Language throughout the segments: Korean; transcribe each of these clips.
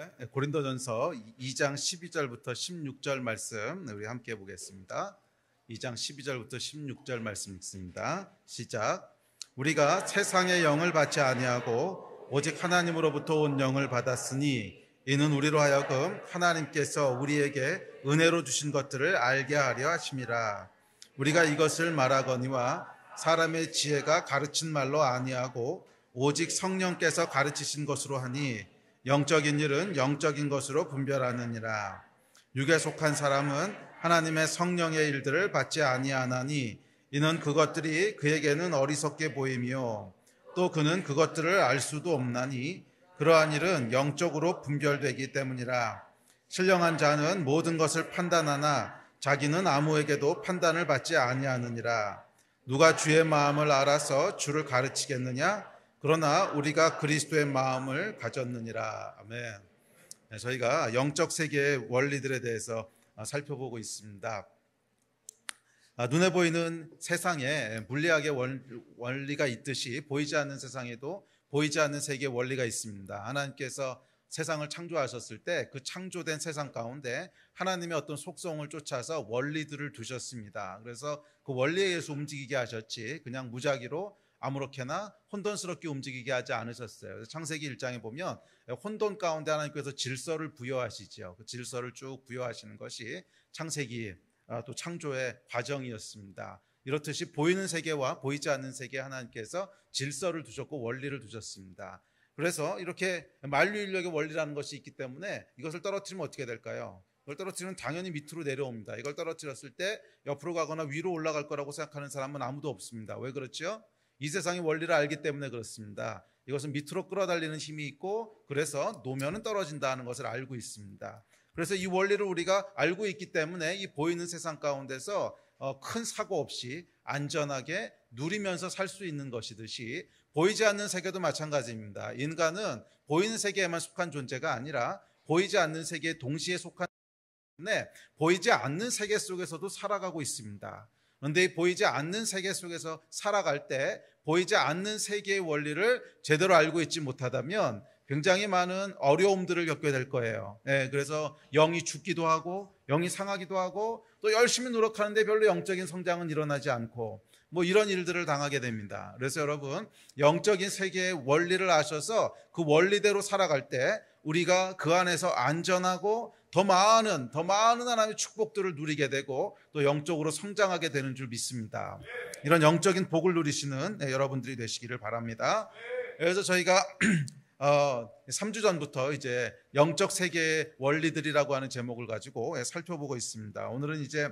고린도전서 2장 12절부터 16절 말씀 우리 함께 보겠습니다. 2장 12절부터 16절 말씀 읽습니다. 시작. 우리가 세상의 영을 받지 아니하고 오직 하나님으로부터 온 영을 받았으니 이는 우리로 하여금 하나님께서 우리에게 은혜로 주신 것들을 알게 하려 하심이라. 우리가 이것을 말하거니와 사람의 지혜가 가르친 말로 아니하고 오직 성령께서 가르치신 것으로 하니 영적인 일은 영적인 것으로 분별하느니라. 육에 속한 사람은 하나님의 성령의 일들을 받지 아니하나니 이는 그것들이 그에게는 어리석게 보이며 또 그는 그것들을 알 수도 없나니 그러한 일은 영적으로 분별되기 때문이라. 신령한 자는 모든 것을 판단하나 자기는 아무에게도 판단을 받지 아니하느니라. 누가 주의 마음을 알아서 주를 가르치겠느냐? 그러나 우리가 그리스도의 마음을 가졌느니라. 아멘. 저희가 영적 세계의 원리들에 대해서 살펴보고 있습니다. 눈에 보이는 세상에 물리학의 원리가 있듯이 보이지 않는 세상에도 보이지 않는 세계의 원리가 있습니다. 하나님께서 세상을 창조하셨을 때 그 창조된 세상 가운데 하나님의 어떤 속성을 쫓아서 원리들을 두셨습니다. 그래서 그 원리에 의해서 움직이게 하셨지 그냥 무작위로 아무렇게나 혼돈스럽게 움직이게 하지 않으셨어요. 창세기 1장에 보면 혼돈 가운데 하나님께서 질서를 부여하시죠. 그 질서를 쭉 부여하시는 것이 창세기 또 창조의 과정이었습니다. 이렇듯이 보이는 세계와 보이지 않는 세계에 하나님께서 질서를 두셨고 원리를 두셨습니다. 그래서 이렇게 만유인력의 원리라는 것이 있기 때문에 이것을 떨어뜨리면 어떻게 될까요? 이걸 떨어뜨리면 당연히 밑으로 내려옵니다. 이걸 떨어뜨렸을 때 옆으로 가거나 위로 올라갈 거라고 생각하는 사람은 아무도 없습니다. 왜 그렇죠? 이 세상의 원리를 알기 때문에 그렇습니다. 이것은 밑으로 끌어달리는 힘이 있고 그래서 노면은 떨어진다는 것을 알고 있습니다. 그래서 이 원리를 우리가 알고 있기 때문에 이 보이는 세상 가운데서 큰 사고 없이 안전하게 누리면서 살 수 있는 것이듯이 보이지 않는 세계도 마찬가지입니다. 인간은 보이는 세계에만 속한 존재가 아니라 보이지 않는 세계에 동시에 속한 때문에 보이지 않는 세계 속에서도 살아가고 있습니다. 그런데 이 보이지 않는 세계 속에서 살아갈 때 보이지 않는 세계의 원리를 제대로 알고 있지 못하다면 굉장히 많은 어려움들을 겪게 될 거예요. 그래서 영이 죽기도 하고 영이 상하기도 하고 또 열심히 노력하는데 별로 영적인 성장은 일어나지 않고 뭐 이런 일들을 당하게 됩니다. 그래서 여러분 영적인 세계의 원리를 아셔서 그 원리대로 살아갈 때 우리가 그 안에서 안전하고 더 많은 하나님의 축복들을 누리게 되고 또 영적으로 성장하게 되는 줄 믿습니다. 이런 영적인 복을 누리시는 여러분들이 되시기를 바랍니다. 그래서 저희가 3주 전부터 이제 영적 세계의 원리들이라고 하는 제목을 가지고 살펴보고 있습니다. 오늘은 이제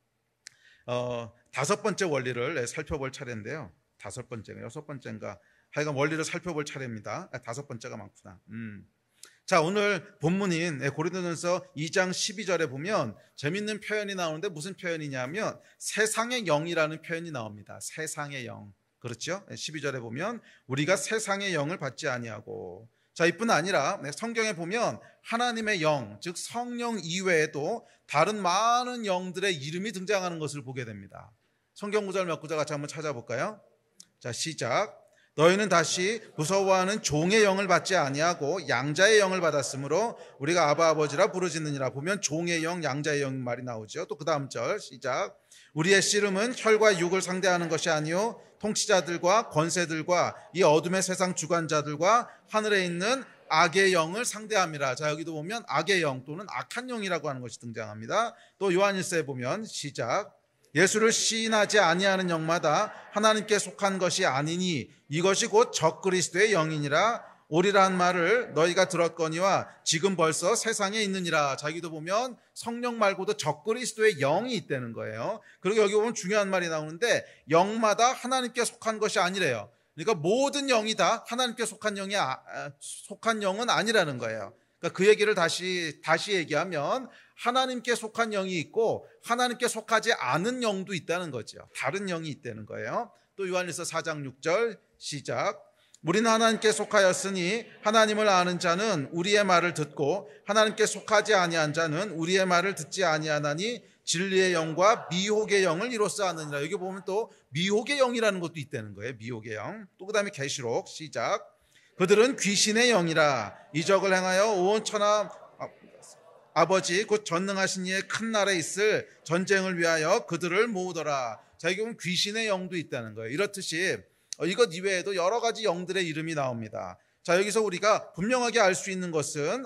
5번째 원리를 살펴볼 차례인데요. 5번째가 6번째인가 하여간 원리를 살펴볼 차례입니다. 5번째가 많구나. 자, 오늘 본문인 고린도전서 2장 12절에 보면 재밌는 표현이 나오는데 무슨 표현이냐면 세상의 영이라는 표현이 나옵니다. 세상의 영. 그렇죠? 12절에 보면 우리가 세상의 영을 받지 아니하고, 자, 이뿐 아니라 성경에 보면 하나님의 영, 즉 성령 이외에도 다른 많은 영들의 이름이 등장하는 것을 보게 됩니다. 성경 구절 몇 구절 같이 한번 찾아볼까요? 자, 시작. 너희는 다시 무서워하는 종의 영을 받지 아니하고 양자의 영을 받았으므로 우리가 아바 아버지라 부르짖느니라. 보면 종의 영, 양자의 영 말이 나오죠. 또 그 다음 절 시작. 우리의 씨름은 혈과 육을 상대하는 것이 아니요 통치자들과 권세들과 이 어둠의 세상 주관자들과 하늘에 있는 악의 영을 상대함이라. 자, 여기도 보면 악의 영 또는 악한 영이라고 하는 것이 등장합니다. 또 요한일서에 보면 시작. 예수를 시인하지 아니하는 영마다 하나님께 속한 것이 아니니 이것이 곧 적그리스도의 영이니라. 오리라는 말을 너희가 들었거니와 지금 벌써 세상에 있느니라. 자기도 보면 성령 말고도 적그리스도의 영이 있다는 거예요. 그리고 여기 보면 중요한 말이 나오는데 영마다 하나님께 속한 것이 아니래요. 그러니까 모든 영이 다 하나님께 속한 영은 아니라는 거예요. 그러니까 그 얘기를 다시 얘기하면 하나님께 속한 영이 있고 하나님께 속하지 않은 영도 있다는 거죠. 다른 영이 있다는 거예요. 또 요한일서 4장 6절 시작. 우리는 하나님께 속하였으니 하나님을 아는 자는 우리의 말을 듣고 하나님께 속하지 아니한 자는 우리의 말을 듣지 아니하나니 진리의 영과 미혹의 영을 이로써 아느니라. 여기 보면 또 미혹의 영이라는 것도 있다는 거예요. 미혹의 영. 또 그 다음에 계시록 시작. 그들은 귀신의 영이라 이적을 행하여 온 천하 아버지 곧 전능하신 이의 큰 나라에 있을 전쟁을 위하여 그들을 모으더라. 자, 여기 보면 귀신의 영도 있다는 거예요. 이렇듯이 이것 이외에도 여러 가지 영들의 이름이 나옵니다. 자, 여기서 우리가 분명하게 알 수 있는 것은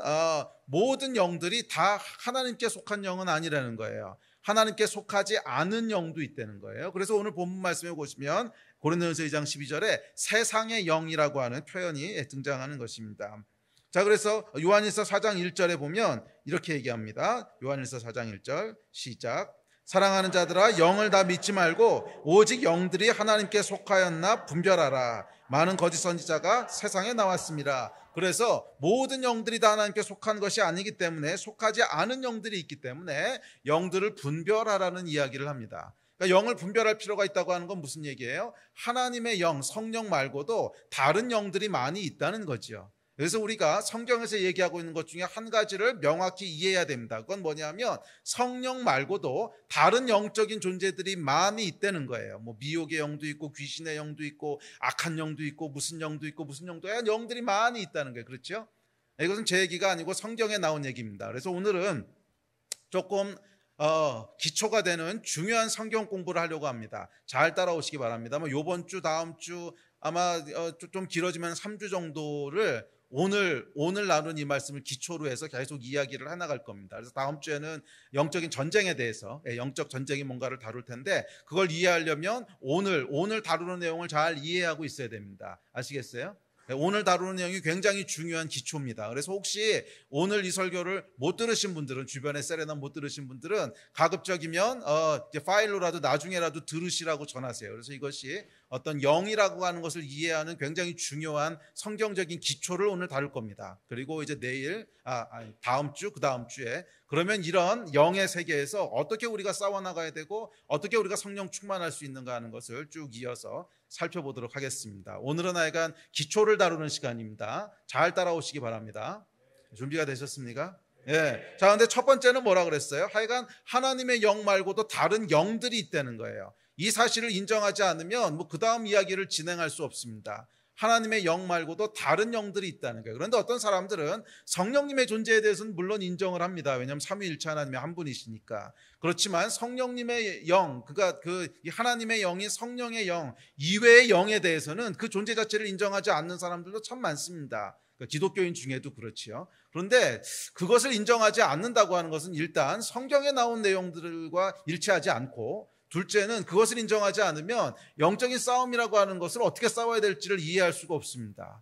모든 영들이 다 하나님께 속한 영은 아니라는 거예요. 하나님께 속하지 않은 영도 있다는 거예요. 그래서 오늘 본문 말씀에 보시면 고린도전서 2장 12절에 세상의 영이라고 하는 표현이 등장하는 것입니다. 자, 그래서 요한일서 4장 1절에 보면 이렇게 얘기합니다. 요한일서 4장 1절 시작. 사랑하는 자들아, 영을 다 믿지 말고 오직 영들이 하나님께 속하였나 분별하라. 많은 거짓 선지자가 세상에 나왔습니다. 그래서 모든 영들이 다 하나님께 속한 것이 아니기 때문에, 속하지 않은 영들이 있기 때문에 영들을 분별하라는 이야기를 합니다. 그러니까 영을 분별할 필요가 있다고 하는 건 무슨 얘기예요? 하나님의 영, 성령 말고도 다른 영들이 많이 있다는 거죠. 그래서 우리가 성경에서 얘기하고 있는 것 중에 한 가지를 명확히 이해해야 됩니다. 그건 뭐냐면 성령 말고도 다른 영적인 존재들이 많이 있다는 거예요. 뭐 미혹의 영도 있고 귀신의 영도 있고 악한 영도 있고 무슨 영도 있고 무슨 영도 있고 영들이 많이 있다는 거예요. 그렇죠? 이것은 제 얘기가 아니고 성경에 나온 얘기입니다. 그래서 오늘은 조금 기초가 되는 중요한 성경 공부를 하려고 합니다. 잘 따라오시기 바랍니다. 이번 주 다음 주 아마 좀 길어지면 3주 정도를 오늘 나눈 이 말씀을 기초로 해서 계속 이야기를 해나갈 겁니다. 그래서 다음 주에는 영적인 전쟁에 대해서, 영적 전쟁이 뭔가를 다룰 텐데 그걸 이해하려면 오늘 다루는 내용을 잘 이해하고 있어야 됩니다. 아시겠어요? 오늘 다루는 내용이 굉장히 중요한 기초입니다. 그래서 혹시 오늘 이 설교를 못 들으신 분들은, 주변에 세레나 못 들으신 분들은 가급적이면 이제 파일로라도 나중에라도 들으시라고 전하세요. 그래서 이것이 어떤 영이라고 하는 것을 이해하는 굉장히 중요한 성경적인 기초를 오늘 다룰 겁니다. 그리고 이제 내일, 다음 주, 그 다음 주에 그러면 이런 영의 세계에서 어떻게 우리가 싸워나가야 되고 어떻게 우리가 성령 충만할 수 있는가 하는 것을 쭉 이어서 살펴보도록 하겠습니다. 오늘은 하여간 기초를 다루는 시간입니다. 잘 따라오시기 바랍니다. 준비가 되셨습니까? 예. 자, 근데 첫 번째는 뭐라 그랬어요? 하여간 하나님의 영 말고도 다른 영들이 있다는 거예요. 이 사실을 인정하지 않으면 그 다음 이야기를 진행할 수 없습니다. 하나님의 영 말고도 다른 영들이 있다는 거예요. 그런데 어떤 사람들은 성령님의 존재에 대해서는 물론 인정을 합니다. 왜냐하면 삼위일체 하나님의 한 분이시니까. 그렇지만 성령님의 영, 그러니까 하나님의 영인 성령의 영 이외의 영에 대해서는 그 존재 자체를 인정하지 않는 사람들도 참 많습니다. 그러니까 기독교인 중에도 그렇지요. 그런데 그것을 인정하지 않는다고 하는 것은 일단 성경에 나온 내용들과 일치하지 않고, 둘째는 그것을 인정하지 않으면 영적인 싸움이라고 하는 것을 어떻게 싸워야 될지를 이해할 수가 없습니다.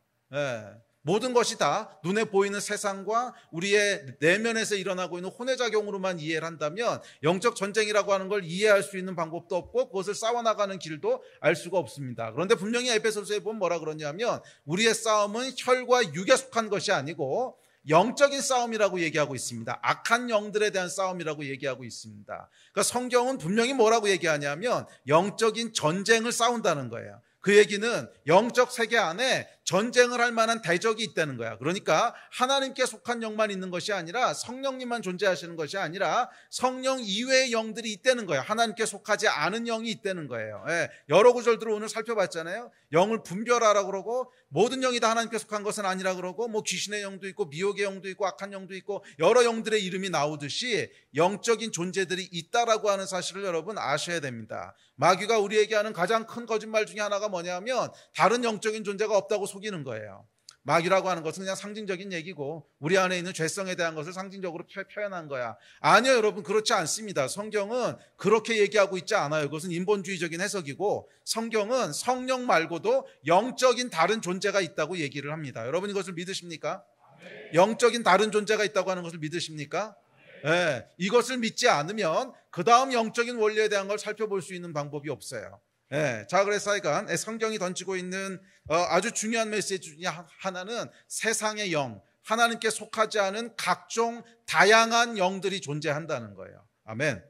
모든 것이 다 눈에 보이는 세상과 우리의 내면에서 일어나고 있는 혼외작용으로만 이해를 한다면 영적 전쟁이라고 하는 걸 이해할 수 있는 방법도 없고 그것을 싸워나가는 길도 알 수가 없습니다. 그런데 분명히 에베소서에 보면 뭐라 그러냐면 우리의 싸움은 혈과 육에 속한 것이 아니고 영적인 싸움이라고 얘기하고 있습니다. 악한 영들에 대한 싸움이라고 얘기하고 있습니다. 그러니까 성경은 분명히 뭐라고 얘기하냐면 영적인 전쟁을 싸운다는 거예요. 그 얘기는 영적 세계 안에 전쟁을 할 만한 대적이 있다는 거야. 그러니까 하나님께 속한 영만 있는 것이 아니라 성령님만 존재하시는 것이 아니라 성령 이외의 영들이 있다는 거예요. 하나님께 속하지 않은 영이 있다는 거예요. 여러 구절들을 오늘 살펴봤잖아요. 영을 분별하라고 그러고 모든 영이 다 하나님께 속한 것은 아니라 그러고 귀신의 영도 있고 미혹의 영도 있고 악한 영도 있고 여러 영들의 이름이 나오듯이 영적인 존재들이 있다라고 하는 사실을 여러분 아셔야 됩니다. 마귀가 우리에게 하는 가장 큰 거짓말 중에 하나가 뭐냐면 다른 영적인 존재가 없다고 속이는 거예요. 마귀라고 하는 것은 그냥 상징적인 얘기고 우리 안에 있는 죄성에 대한 것을 상징적으로 표현한 거야. 아니요, 여러분, 그렇지 않습니다. 성경은 그렇게 얘기하고 있지 않아요. 그것은 인본주의적인 해석이고 성경은 성령 말고도 영적인 다른 존재가 있다고 얘기를 합니다. 여러분 이것을 믿으십니까? 영적인 다른 존재가 있다고 하는 것을 믿으십니까? 네, 이것을 믿지 않으면 그 다음 영적인 원리에 대한 걸 살펴볼 수 있는 방법이 없어요. 자, 그래서 하여간 성경이 던지고 있는 아주 중요한 메시지 중에 하나는 세상의 영, 하나님께 속하지 않은 각종 다양한 영들이 존재한다는 거예요. 아멘.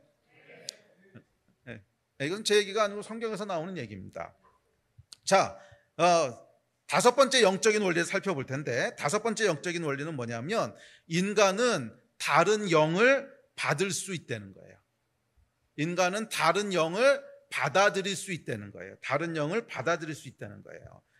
이건 제 얘기가 아니고 성경에서 나오는 얘기입니다. 자, 다섯 번째 영적인 원리를 살펴볼 텐데, 다섯 번째 영적인 원리는 뭐냐면 인간은 다른 영을 받을 수 있다는 거예요. 인간은 다른 영을 받아들일 수 있다는 거예요. 다른 영을 받아들일 수 있다는 거예요.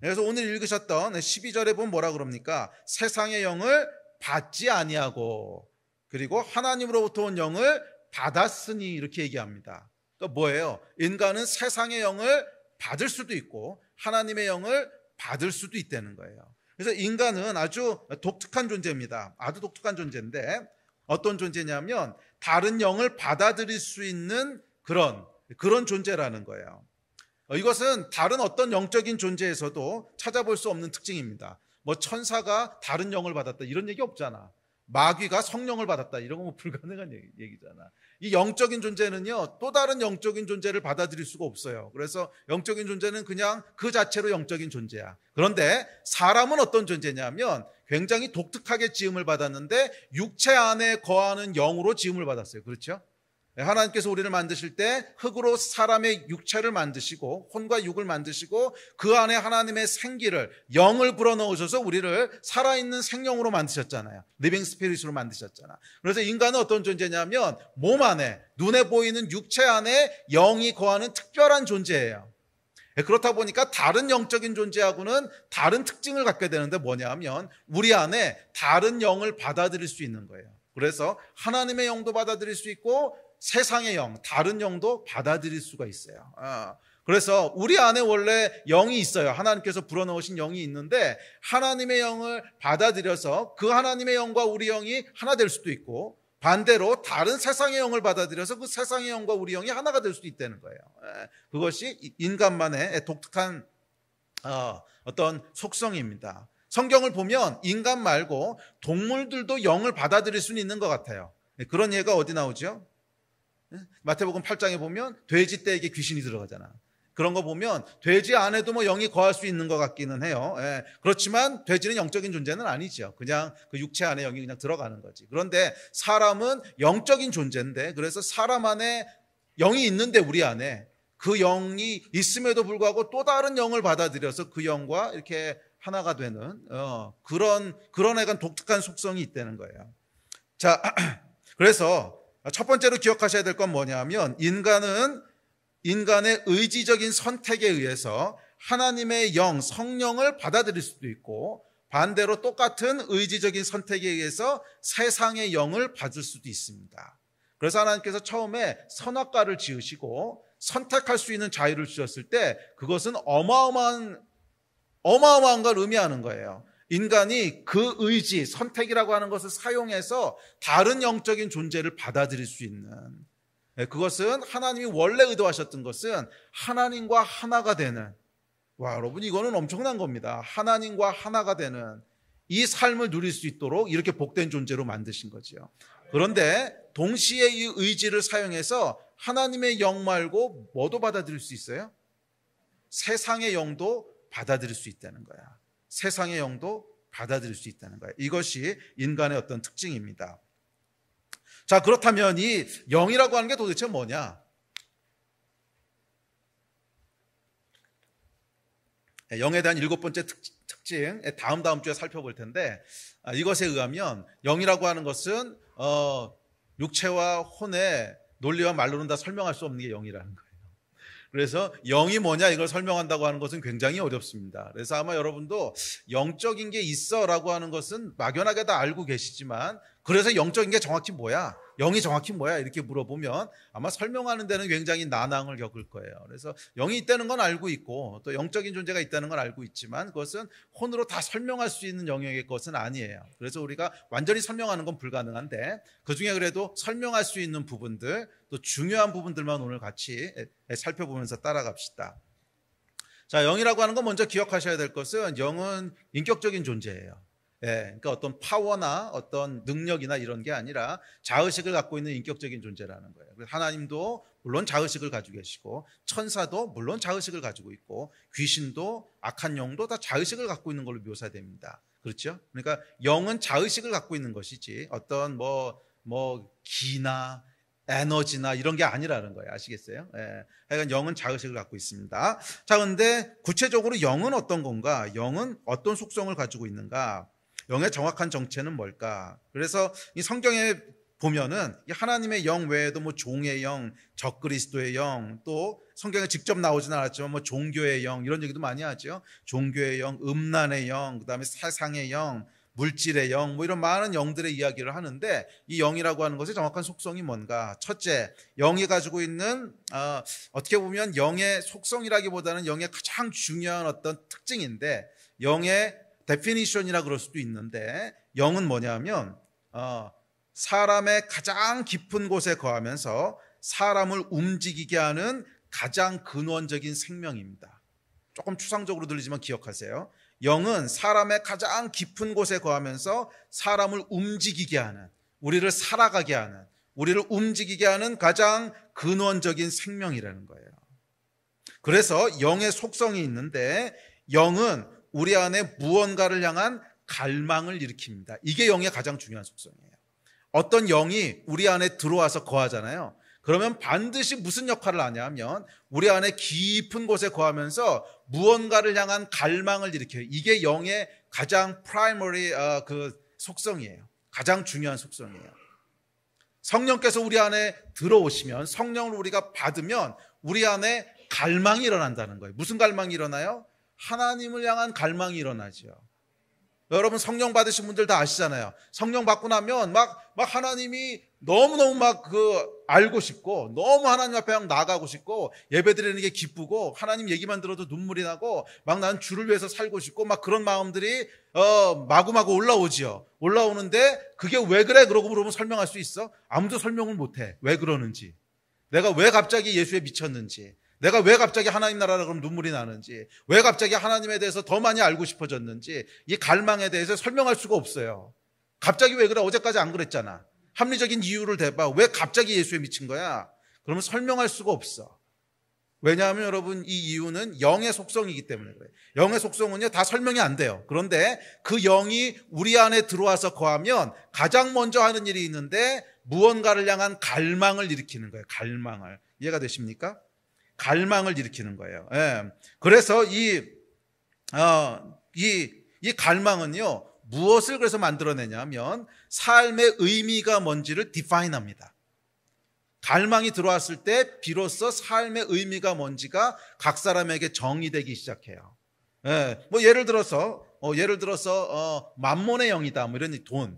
그래서 오늘 읽으셨던 12절에 보면 뭐라 그럽니까? 세상의 영을 받지 아니하고 그리고 하나님으로부터 온 영을 받았으니 이렇게 얘기합니다. 그러니까 뭐예요? 인간은 세상의 영을 받을 수도 있고 하나님의 영을 받을 수도 있다는 거예요. 그래서 인간은 아주 독특한 존재입니다. 아주 독특한 존재인데 어떤 존재냐면 다른 영을 받아들일 수 있는 그런 존재라는 거예요. 이것은 다른 어떤 영적인 존재에서도 찾아볼 수 없는 특징입니다. 뭐 천사가 다른 영을 받았다 이런 얘기 없잖아. 마귀가 성령을 받았다 이런 건 뭐 불가능한 얘기잖아. 이 영적인 존재는요 또 다른 영적인 존재를 받아들일 수가 없어요. 그래서 영적인 존재는 그냥 그 자체로 영적인 존재야. 그런데 사람은 어떤 존재냐면 굉장히 독특하게 지음을 받았는데 육체 안에 거하는 영으로 지음을 받았어요. 그렇죠? 하나님께서 우리를 만드실 때 흙으로 사람의 육체를 만드시고 혼과 육을 만드시고 그 안에 하나님의 생기를 영을 불어넣으셔서 우리를 살아있는 생명으로 만드셨잖아요. 리빙 스피릿으로 만드셨잖아. 그래서 인간은 어떤 존재냐면 몸 안에 눈에 보이는 육체 안에 영이 거하는 특별한 존재예요. 그렇다 보니까 다른 영적인 존재하고는 다른 특징을 갖게 되는데 뭐냐면 우리 안에 다른 영을 받아들일 수 있는 거예요. 그래서 하나님의 영도 받아들일 수 있고 세상의 영, 다른 영도 받아들일 수가 있어요. 그래서 우리 안에 원래 영이 있어요. 하나님께서 불어넣으신 영이 있는데 하나님의 영을 받아들여서 그 하나님의 영과 우리 영이 하나 될 수도 있고 반대로 다른 세상의 영을 받아들여서 그 세상의 영과 우리 영이 하나가 될 수도 있다는 거예요. 그것이 인간만의 독특한 어떤 속성입니다. 성경을 보면 인간 말고 동물들도 영을 받아들일 수는 있는 것 같아요. 그런 예가 어디 나오죠? 마태복음 8장에 보면 돼지 떼에게 귀신이 들어가잖아. 그런 거 보면 돼지 안에도 뭐 영이 거할 수 있는 것 같기는 해요. 그렇지만 돼지는 영적인 존재는 아니죠. 그냥 그 육체 안에 영이 그냥 들어가는 거지. 그런데 사람은 영적인 존재인데 그래서 사람 안에 영이 있는데 우리 안에 그 영이 있음에도 불구하고 또 다른 영을 받아들여서 그 영과 이렇게 하나가 되는 그런 약간 독특한 속성이 있다는 거예요. 자, 그래서 첫 번째로 기억하셔야 될 건 뭐냐면 인간은 인간의 의지적인 선택에 의해서 하나님의 영, 성령을 받아들일 수도 있고 반대로 똑같은 의지적인 선택에 의해서 세상의 영을 받을 수도 있습니다. 그래서 하나님께서 처음에 선악과를 지으시고 선택할 수 있는 자유를 주셨을 때 그것은 어마어마한 걸 의미하는 거예요. 인간이 그 의지, 선택이라고 하는 것을 사용해서 다른 영적인 존재를 받아들일 수 있는 그것은 하나님이 원래 의도하셨던 것은 하나님과 하나가 되는 여러분 이거는 엄청난 겁니다. 하나님과 하나가 되는 이 삶을 누릴 수 있도록 이렇게 복된 존재로 만드신 거죠. 그런데 동시에 이 의지를 사용해서 하나님의 영 말고 뭐도 받아들일 수 있어요? 세상의 영도 받아들일 수 있다는 거야. 세상의 영도 받아들일 수 있다는 거예요. 이것이 인간의 어떤 특징입니다. 자, 그렇다면 이 영이라고 하는 게 도대체 뭐냐? 영에 대한 7번째 특징, 다음 주에 살펴볼 텐데 이것에 의하면 영이라고 하는 것은 육체와 혼의 논리와 말로는 다 설명할 수 없는 게 영이라는 거예요. 그래서 영이 뭐냐 이걸 설명한다고 하는 것은 굉장히 어렵습니다. 그래서 아마 여러분도 영적인 게 있어라고 하는 것은 막연하게 다 알고 계시지만 그래서 영적인 게 정확히 뭐야? 영이 정확히 뭐야? 이렇게 물어보면 아마 설명하는 데는 굉장히 난항을 겪을 거예요. 그래서 영이 있다는 건 알고 있고 또 영적인 존재가 있다는 건 알고 있지만 그것은 혼으로 다 설명할 수 있는 영역의 것은 아니에요. 그래서 우리가 완전히 설명하는 건 불가능한데 그중에 그래도 설명할 수 있는 부분들 또 중요한 부분들만 오늘 같이 살펴보면서 따라갑시다. 자, 영이라고 하는 건 먼저 기억하셔야 될 것은 영은 인격적인 존재예요. 그러니까 어떤 파워나 어떤 능력이나 이런 게 아니라 자의식을 갖고 있는 인격적인 존재라는 거예요. 하나님도 물론 자의식을 가지고 계시고 천사도 물론 자의식을 가지고 있고 귀신도 악한 영도 다 자의식을 갖고 있는 걸로 묘사됩니다. 그렇죠? 그러니까 영은 자의식을 갖고 있는 것이지 어떤 기나 에너지나 이런 게 아니라는 거예요. 아시겠어요? 하여간 영은 자의식을 갖고 있습니다. 자, 그런데 구체적으로 영은 어떤 건가? 영은 어떤 속성을 가지고 있는가? 영의 정확한 정체는 뭘까? 그래서 이 성경에 보면은 이 하나님의 영 외에도 뭐 종의 영, 적그리스도의 영, 또 성경에 직접 나오진 않았지만 뭐 종교의 영 이런 얘기도 많이 하죠. 종교의 영, 음란의 영, 그다음에 세상의 영, 물질의 영, 뭐 이런 많은 영들의 이야기를 하는데 이 영이라고 하는 것의 정확한 속성이 뭔가? 첫째, 영이 가지고 있는 어떻게 보면 영의 속성이라기보다는 영의 가장 중요한 어떤 특징인데 영의 데피니션이라 그럴 수도 있는데 영은 뭐냐면 사람의 가장 깊은 곳에 거하면서 사람을 움직이게 하는 가장 근원적인 생명입니다. 조금 추상적으로 들리지만 기억하세요. 영은 사람의 가장 깊은 곳에 거하면서 사람을 움직이게 하는, 우리를 살아가게 하는, 우리를 움직이게 하는 가장 근원적인 생명이라는 거예요. 그래서 영의 속성이 있는데 영은 우리 안에 무언가를 향한 갈망을 일으킵니다. 이게 영의 가장 중요한 속성이에요. 어떤 영이 우리 안에 들어와서 거하잖아요. 그러면 반드시 무슨 역할을 하냐면 우리 안에 깊은 곳에 거하면서 무언가를 향한 갈망을 일으켜요. 이게 영의 가장 프라이머리 그 속성이에요. 가장 중요한 속성이에요. 성령께서 우리 안에 들어오시면, 성령을 우리가 받으면 우리 안에 갈망이 일어난다는 거예요. 무슨 갈망이 일어나요? 하나님을 향한 갈망이 일어나죠. 여러분 성령 받으신 분들 다 아시잖아요. 성령 받고 나면 막 하나님이 너무너무 알고 싶고, 너무 하나님 앞에 나아가고 싶고, 예배 드리는 게 기쁘고, 하나님 얘기만 들어도 눈물이 나고, 막 난 주를 위해서 살고 싶고, 막 그런 마음들이 마구마구 올라오지요. 올라오는데 그게 왜 그래? 그러고 물으면 설명할 수 있어? 아무도 설명을 못해. 왜 그러는지, 내가 왜 갑자기 예수에 미쳤는지, 내가 왜 갑자기 하나님 나라라 그러면 눈물이 나는지, 왜 갑자기 하나님에 대해서 더 많이 알고 싶어졌는지, 이 갈망에 대해서 설명할 수가 없어요. 갑자기 왜 그래? 어제까지 안 그랬잖아. 합리적인 이유를 대봐. 왜 갑자기 예수에 미친 거야? 그러면 설명할 수가 없어. 왜냐하면 여러분 이 이유는 영의 속성이기 때문에 그래요. 영의 속성은요 다 설명이 안 돼요. 그런데 그 영이 우리 안에 들어와서 거하면 가장 먼저 하는 일이 있는데 무언가를 향한 갈망을 일으키는 거예요. 갈망을. 이해가 되십니까? 갈망을 일으키는 거예요. 예. 그래서 이 갈망은요 무엇을 그래서 만들어내냐면 삶의 의미가 뭔지를 디파인합니다. 갈망이 들어왔을 때 비로소 삶의 의미가 뭔지가 각 사람에게 정의되기 시작해요. 예. 뭐 예를 들어서 만몬의 영이다, 뭐 이런 돈,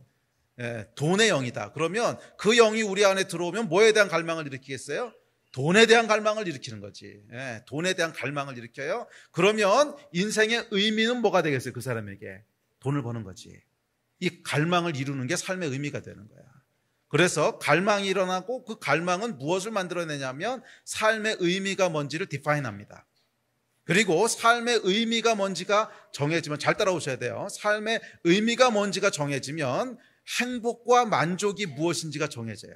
돈의 영이다. 그러면 그 영이 우리 안에 들어오면 뭐에 대한 갈망을 일으키겠어요? 돈에 대한 갈망을 일으키는 거지. 돈에 대한 갈망을 일으켜요. 그러면 인생의 의미는 뭐가 되겠어요? 그 사람에게 돈을 버는 거지. 이 갈망을 이루는 게 삶의 의미가 되는 거야. 그래서 갈망이 일어나고 그 갈망은 무엇을 만들어내냐면 삶의 의미가 뭔지를 디파인합니다. 그리고 삶의 의미가 뭔지가 정해지면, 잘 따라오셔야 돼요. 삶의 의미가 뭔지가 정해지면 행복과 만족이 무엇인지가 정해져요.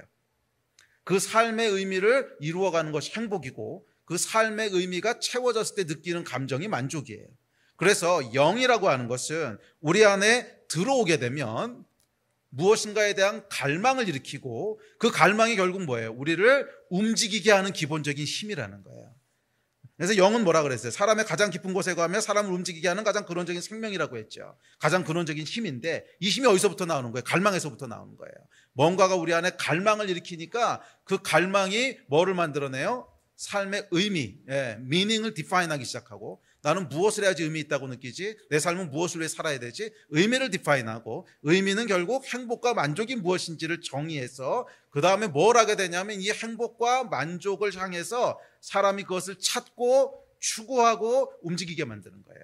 그 삶의 의미를 이루어가는 것이 행복이고 그 삶의 의미가 채워졌을 때 느끼는 감정이 만족이에요. 그래서 영이라고 하는 것은 우리 안에 들어오게 되면 무엇인가에 대한 갈망을 일으키고 그 갈망이 결국 뭐예요? 우리를 움직이게 하는 기본적인 힘이라는 거예요. 그래서 영은 뭐라 그랬어요? 사람의 가장 깊은 곳에 가면 사람을 움직이게 하는 가장 근원적인 생명이라고 했죠. 가장 근원적인 힘인데 이 힘이 어디서부터 나오는 거예요? 갈망에서부터 나오는 거예요. 뭔가가 우리 안에 갈망을 일으키니까 그 갈망이 뭐를 만들어내요? 삶의 의미, 미닝을 디파인하기 시작하고, 나는 무엇을 해야지 의미 있다고 느끼지? 내 삶은 무엇을 위해 살아야 되지? 의미를 디파인하고, 의미는 결국 행복과 만족이 무엇인지를 정의해서 그 다음에 뭘 하게 되냐면 이 행복과 만족을 향해서 사람이 그것을 찾고 추구하고 움직이게 만드는 거예요.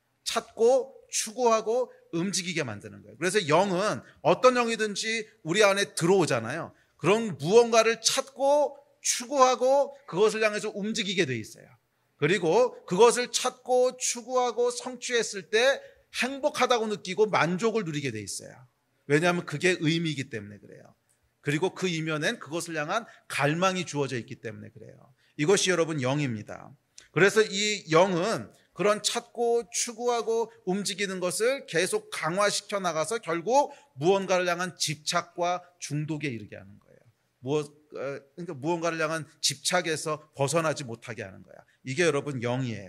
찾고 추구하고 움직이게 만드는 거예요. 그래서 영은 어떤 영이든지 우리 안에 들어오잖아요. 그런 무언가를 찾고 추구하고 그것을 향해서 움직이게 돼 있어요. 그리고 그것을 찾고 추구하고 성취했을 때 행복하다고 느끼고 만족을 누리게 돼 있어요. 왜냐하면 그게 의미이기 때문에 그래요. 그리고 그 이면엔 그것을 향한 갈망이 주어져 있기 때문에 그래요. 이것이 여러분 영입니다. 그래서 이 영은 그런 찾고 추구하고 움직이는 것을 계속 강화시켜 나가서 결국 무언가를 향한 집착과 중독에 이르게 하는 거예요. 그러니까 무언가를 향한 집착에서 벗어나지 못하게 하는 거야. 이게 여러분 영이에요.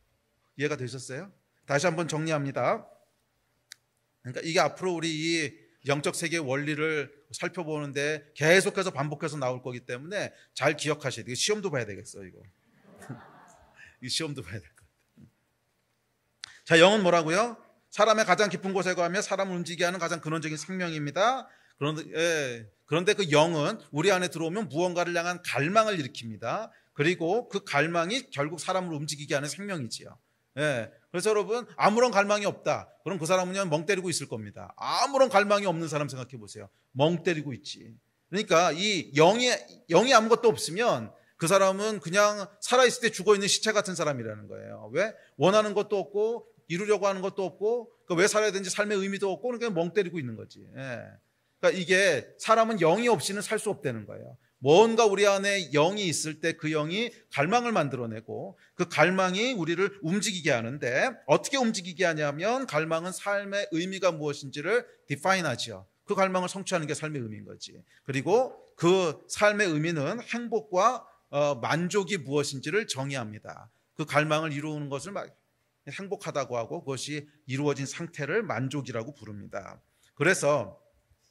이해가 되셨어요? 다시 한번 정리합니다. 그러니까 이게 앞으로 우리 이 영적 세계의 원리를 살펴보는데 계속해서 반복해서 나올 거기 때문에 잘 기억하셔야 돼요. 시험도 봐야 되겠어 이거. 이 시험도 봐야 될 것 같아요. 자, 영은 뭐라고요? 사람의 가장 깊은 곳에 가며 사람을 움직이게 하는 가장 근원적인 생명입니다. 그런데 그 영은 우리 안에 들어오면 무언가를 향한 갈망을 일으킵니다. 그리고 그 갈망이 결국 사람을 움직이게 하는 생명이지요. 그래서 여러분, 아무런 갈망이 없다. 그럼 그 사람은 그냥 멍 때리고 있을 겁니다. 아무런 갈망이 없는 사람 생각해 보세요. 멍 때리고 있지. 그러니까 이 영이 아무것도 없으면 그 사람은 그냥 살아있을 때 죽어있는 시체 같은 사람이라는 거예요. 왜? 원하는 것도 없고 이루려고 하는 것도 없고 왜 살아야 되는지 삶의 의미도 없고 그러니까 멍 때리고 있는 거지. 그러니까 이게 사람은 영이 없이는 살 수 없다는 거예요. 뭔가 우리 안에 영이 있을 때 그 영이 갈망을 만들어내고 그 갈망이 우리를 움직이게 하는데 어떻게 움직이게 하냐면 갈망은 삶의 의미가 무엇인지를 디파인하죠. 그 갈망을 성취하는 게 삶의 의미인 거지. 그리고 그 삶의 의미는 행복과 만족이 무엇인지를 정의합니다. 그 갈망을 이루는 것을 행복하다고 하고 그것이 이루어진 상태를 만족이라고 부릅니다. 그래서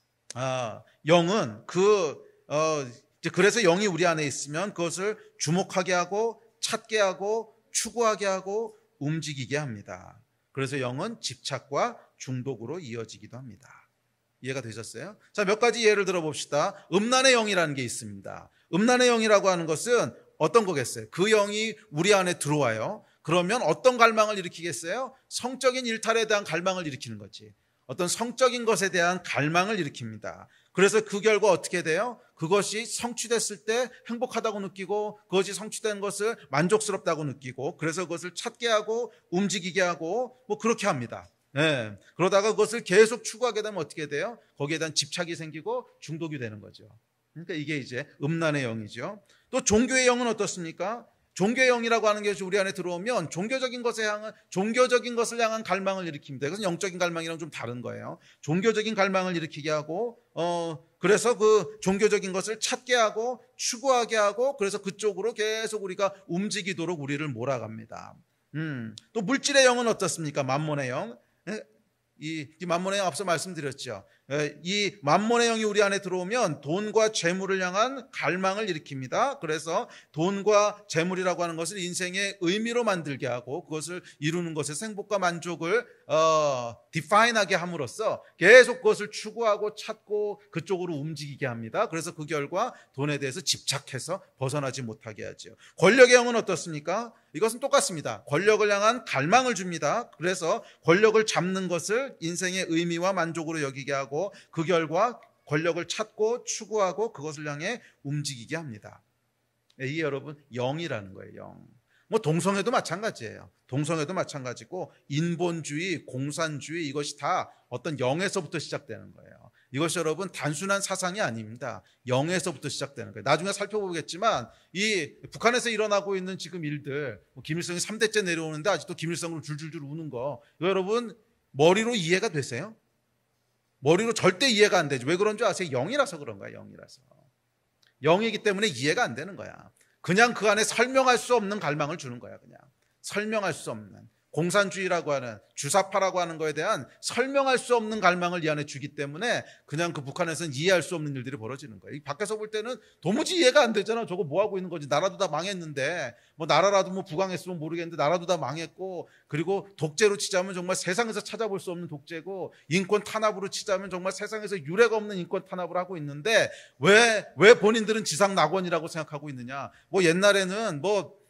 영은 그래서 영이 우리 안에 있으면 그것을 주목하게 하고 찾게 하고 추구하게 하고 움직이게 합니다. 그래서 영은 집착과 중독으로 이어지기도 합니다. 이해가 되셨어요? 자, 몇 가지 예를 들어봅시다. 음란의 영이라는 게 있습니다. 음란의 영이라고 하는 것은 어떤 거겠어요? 그 영이 우리 안에 들어와요. 그러면 어떤 갈망을 일으키겠어요? 성적인 일탈에 대한 갈망을 일으키는 거지. 어떤 성적인 것에 대한 갈망을 일으킵니다. 그래서 그 결과 어떻게 돼요? 그것이 성취됐을 때 행복하다고 느끼고 그것이 성취된 것을 만족스럽다고 느끼고 그래서 그것을 찾게 하고 움직이게 하고 그렇게 합니다. 그러다가 그것을 계속 추구하게 되면 어떻게 돼요? 거기에 대한 집착이 생기고 중독이 되는 거죠. 그러니까 이게 이제 음란의 영이죠. 또 종교의 영은 어떻습니까? 종교의 영이라고 하는 것이 우리 안에 들어오면 종교적인 것을 향한 갈망을 일으킵니다. 이것은 영적인 갈망이랑 좀 다른 거예요. 종교적인 갈망을 일으키게 하고 그래서 그 종교적인 것을 찾게 하고 추구하게 하고 그래서 그쪽으로 계속 우리가 움직이도록 우리를 몰아갑니다. 또 물질의 영은 어떻습니까? 만몬의 영. 이 만몬의 영 앞서 말씀드렸죠. 이 만몬의 영이 우리 안에 들어오면 돈과 재물을 향한 갈망을 일으킵니다. 그래서 돈과 재물이라고 하는 것을 인생의 의미로 만들게 하고 그것을 이루는 것에서 행복과 만족을 디파인하게 함으로써 계속 그것을 추구하고 찾고 그쪽으로 움직이게 합니다. 그래서 그 결과 돈에 대해서 집착해서 벗어나지 못하게 하죠. 권력의 영은 어떻습니까? 이것은 똑같습니다. 권력을 향한 갈망을 줍니다. 그래서 권력을 잡는 것을 인생의 의미와 만족으로 여기게 하고 그 결과 권력을 찾고 추구하고 그것을 향해 움직이게 합니다. 이게 여러분 영이라는 거예요. 영. 동성애도 마찬가지예요. 동성애도 마찬가지고 인본주의, 공산주의 이것이 다 어떤 영에서부터 시작되는 거예요. 이것이 여러분 단순한 사상이 아닙니다. 영에서부터 시작되는 거예요. 나중에 살펴보겠지만 이 북한에서 일어나고 있는 지금 일들 김일성이 3대째 내려오는데 아직도 김일성으로 줄줄줄 우는 거 이거 여러분 머리로 이해가 되세요? 머리로 절대 이해가 안 되죠. 왜 그런 줄 아세요? 영이라서 그런 거야. 영이라서. 영이기 때문에 이해가 안 되는 거야. 그냥 그 안에 설명할 수 없는 갈망을 주는 거야. 그냥 설명할 수 없는 공산주의라고 하는 주사파라고 하는 거에 대한 설명할 수 없는 갈망을 이 안에 주기 때문에 그냥 그 북한에서는 이해할 수 없는 일들이 벌어지는 거예요. 밖에서 볼 때는 도무지 이해가 안 되잖아. 저거 뭐 하고 있는 거지. 나라도 다 망했는데 나라라도 부강했으면 모르겠는데 나라도 다 망했고 그리고 독재로 치자면 정말 세상에서 찾아볼 수 없는 독재고 인권 탄압으로 치자면 정말 세상에서 유례가 없는 인권 탄압을 하고 있는데 왜 본인들은 지상 낙원이라고 생각하고 있느냐. 옛날에는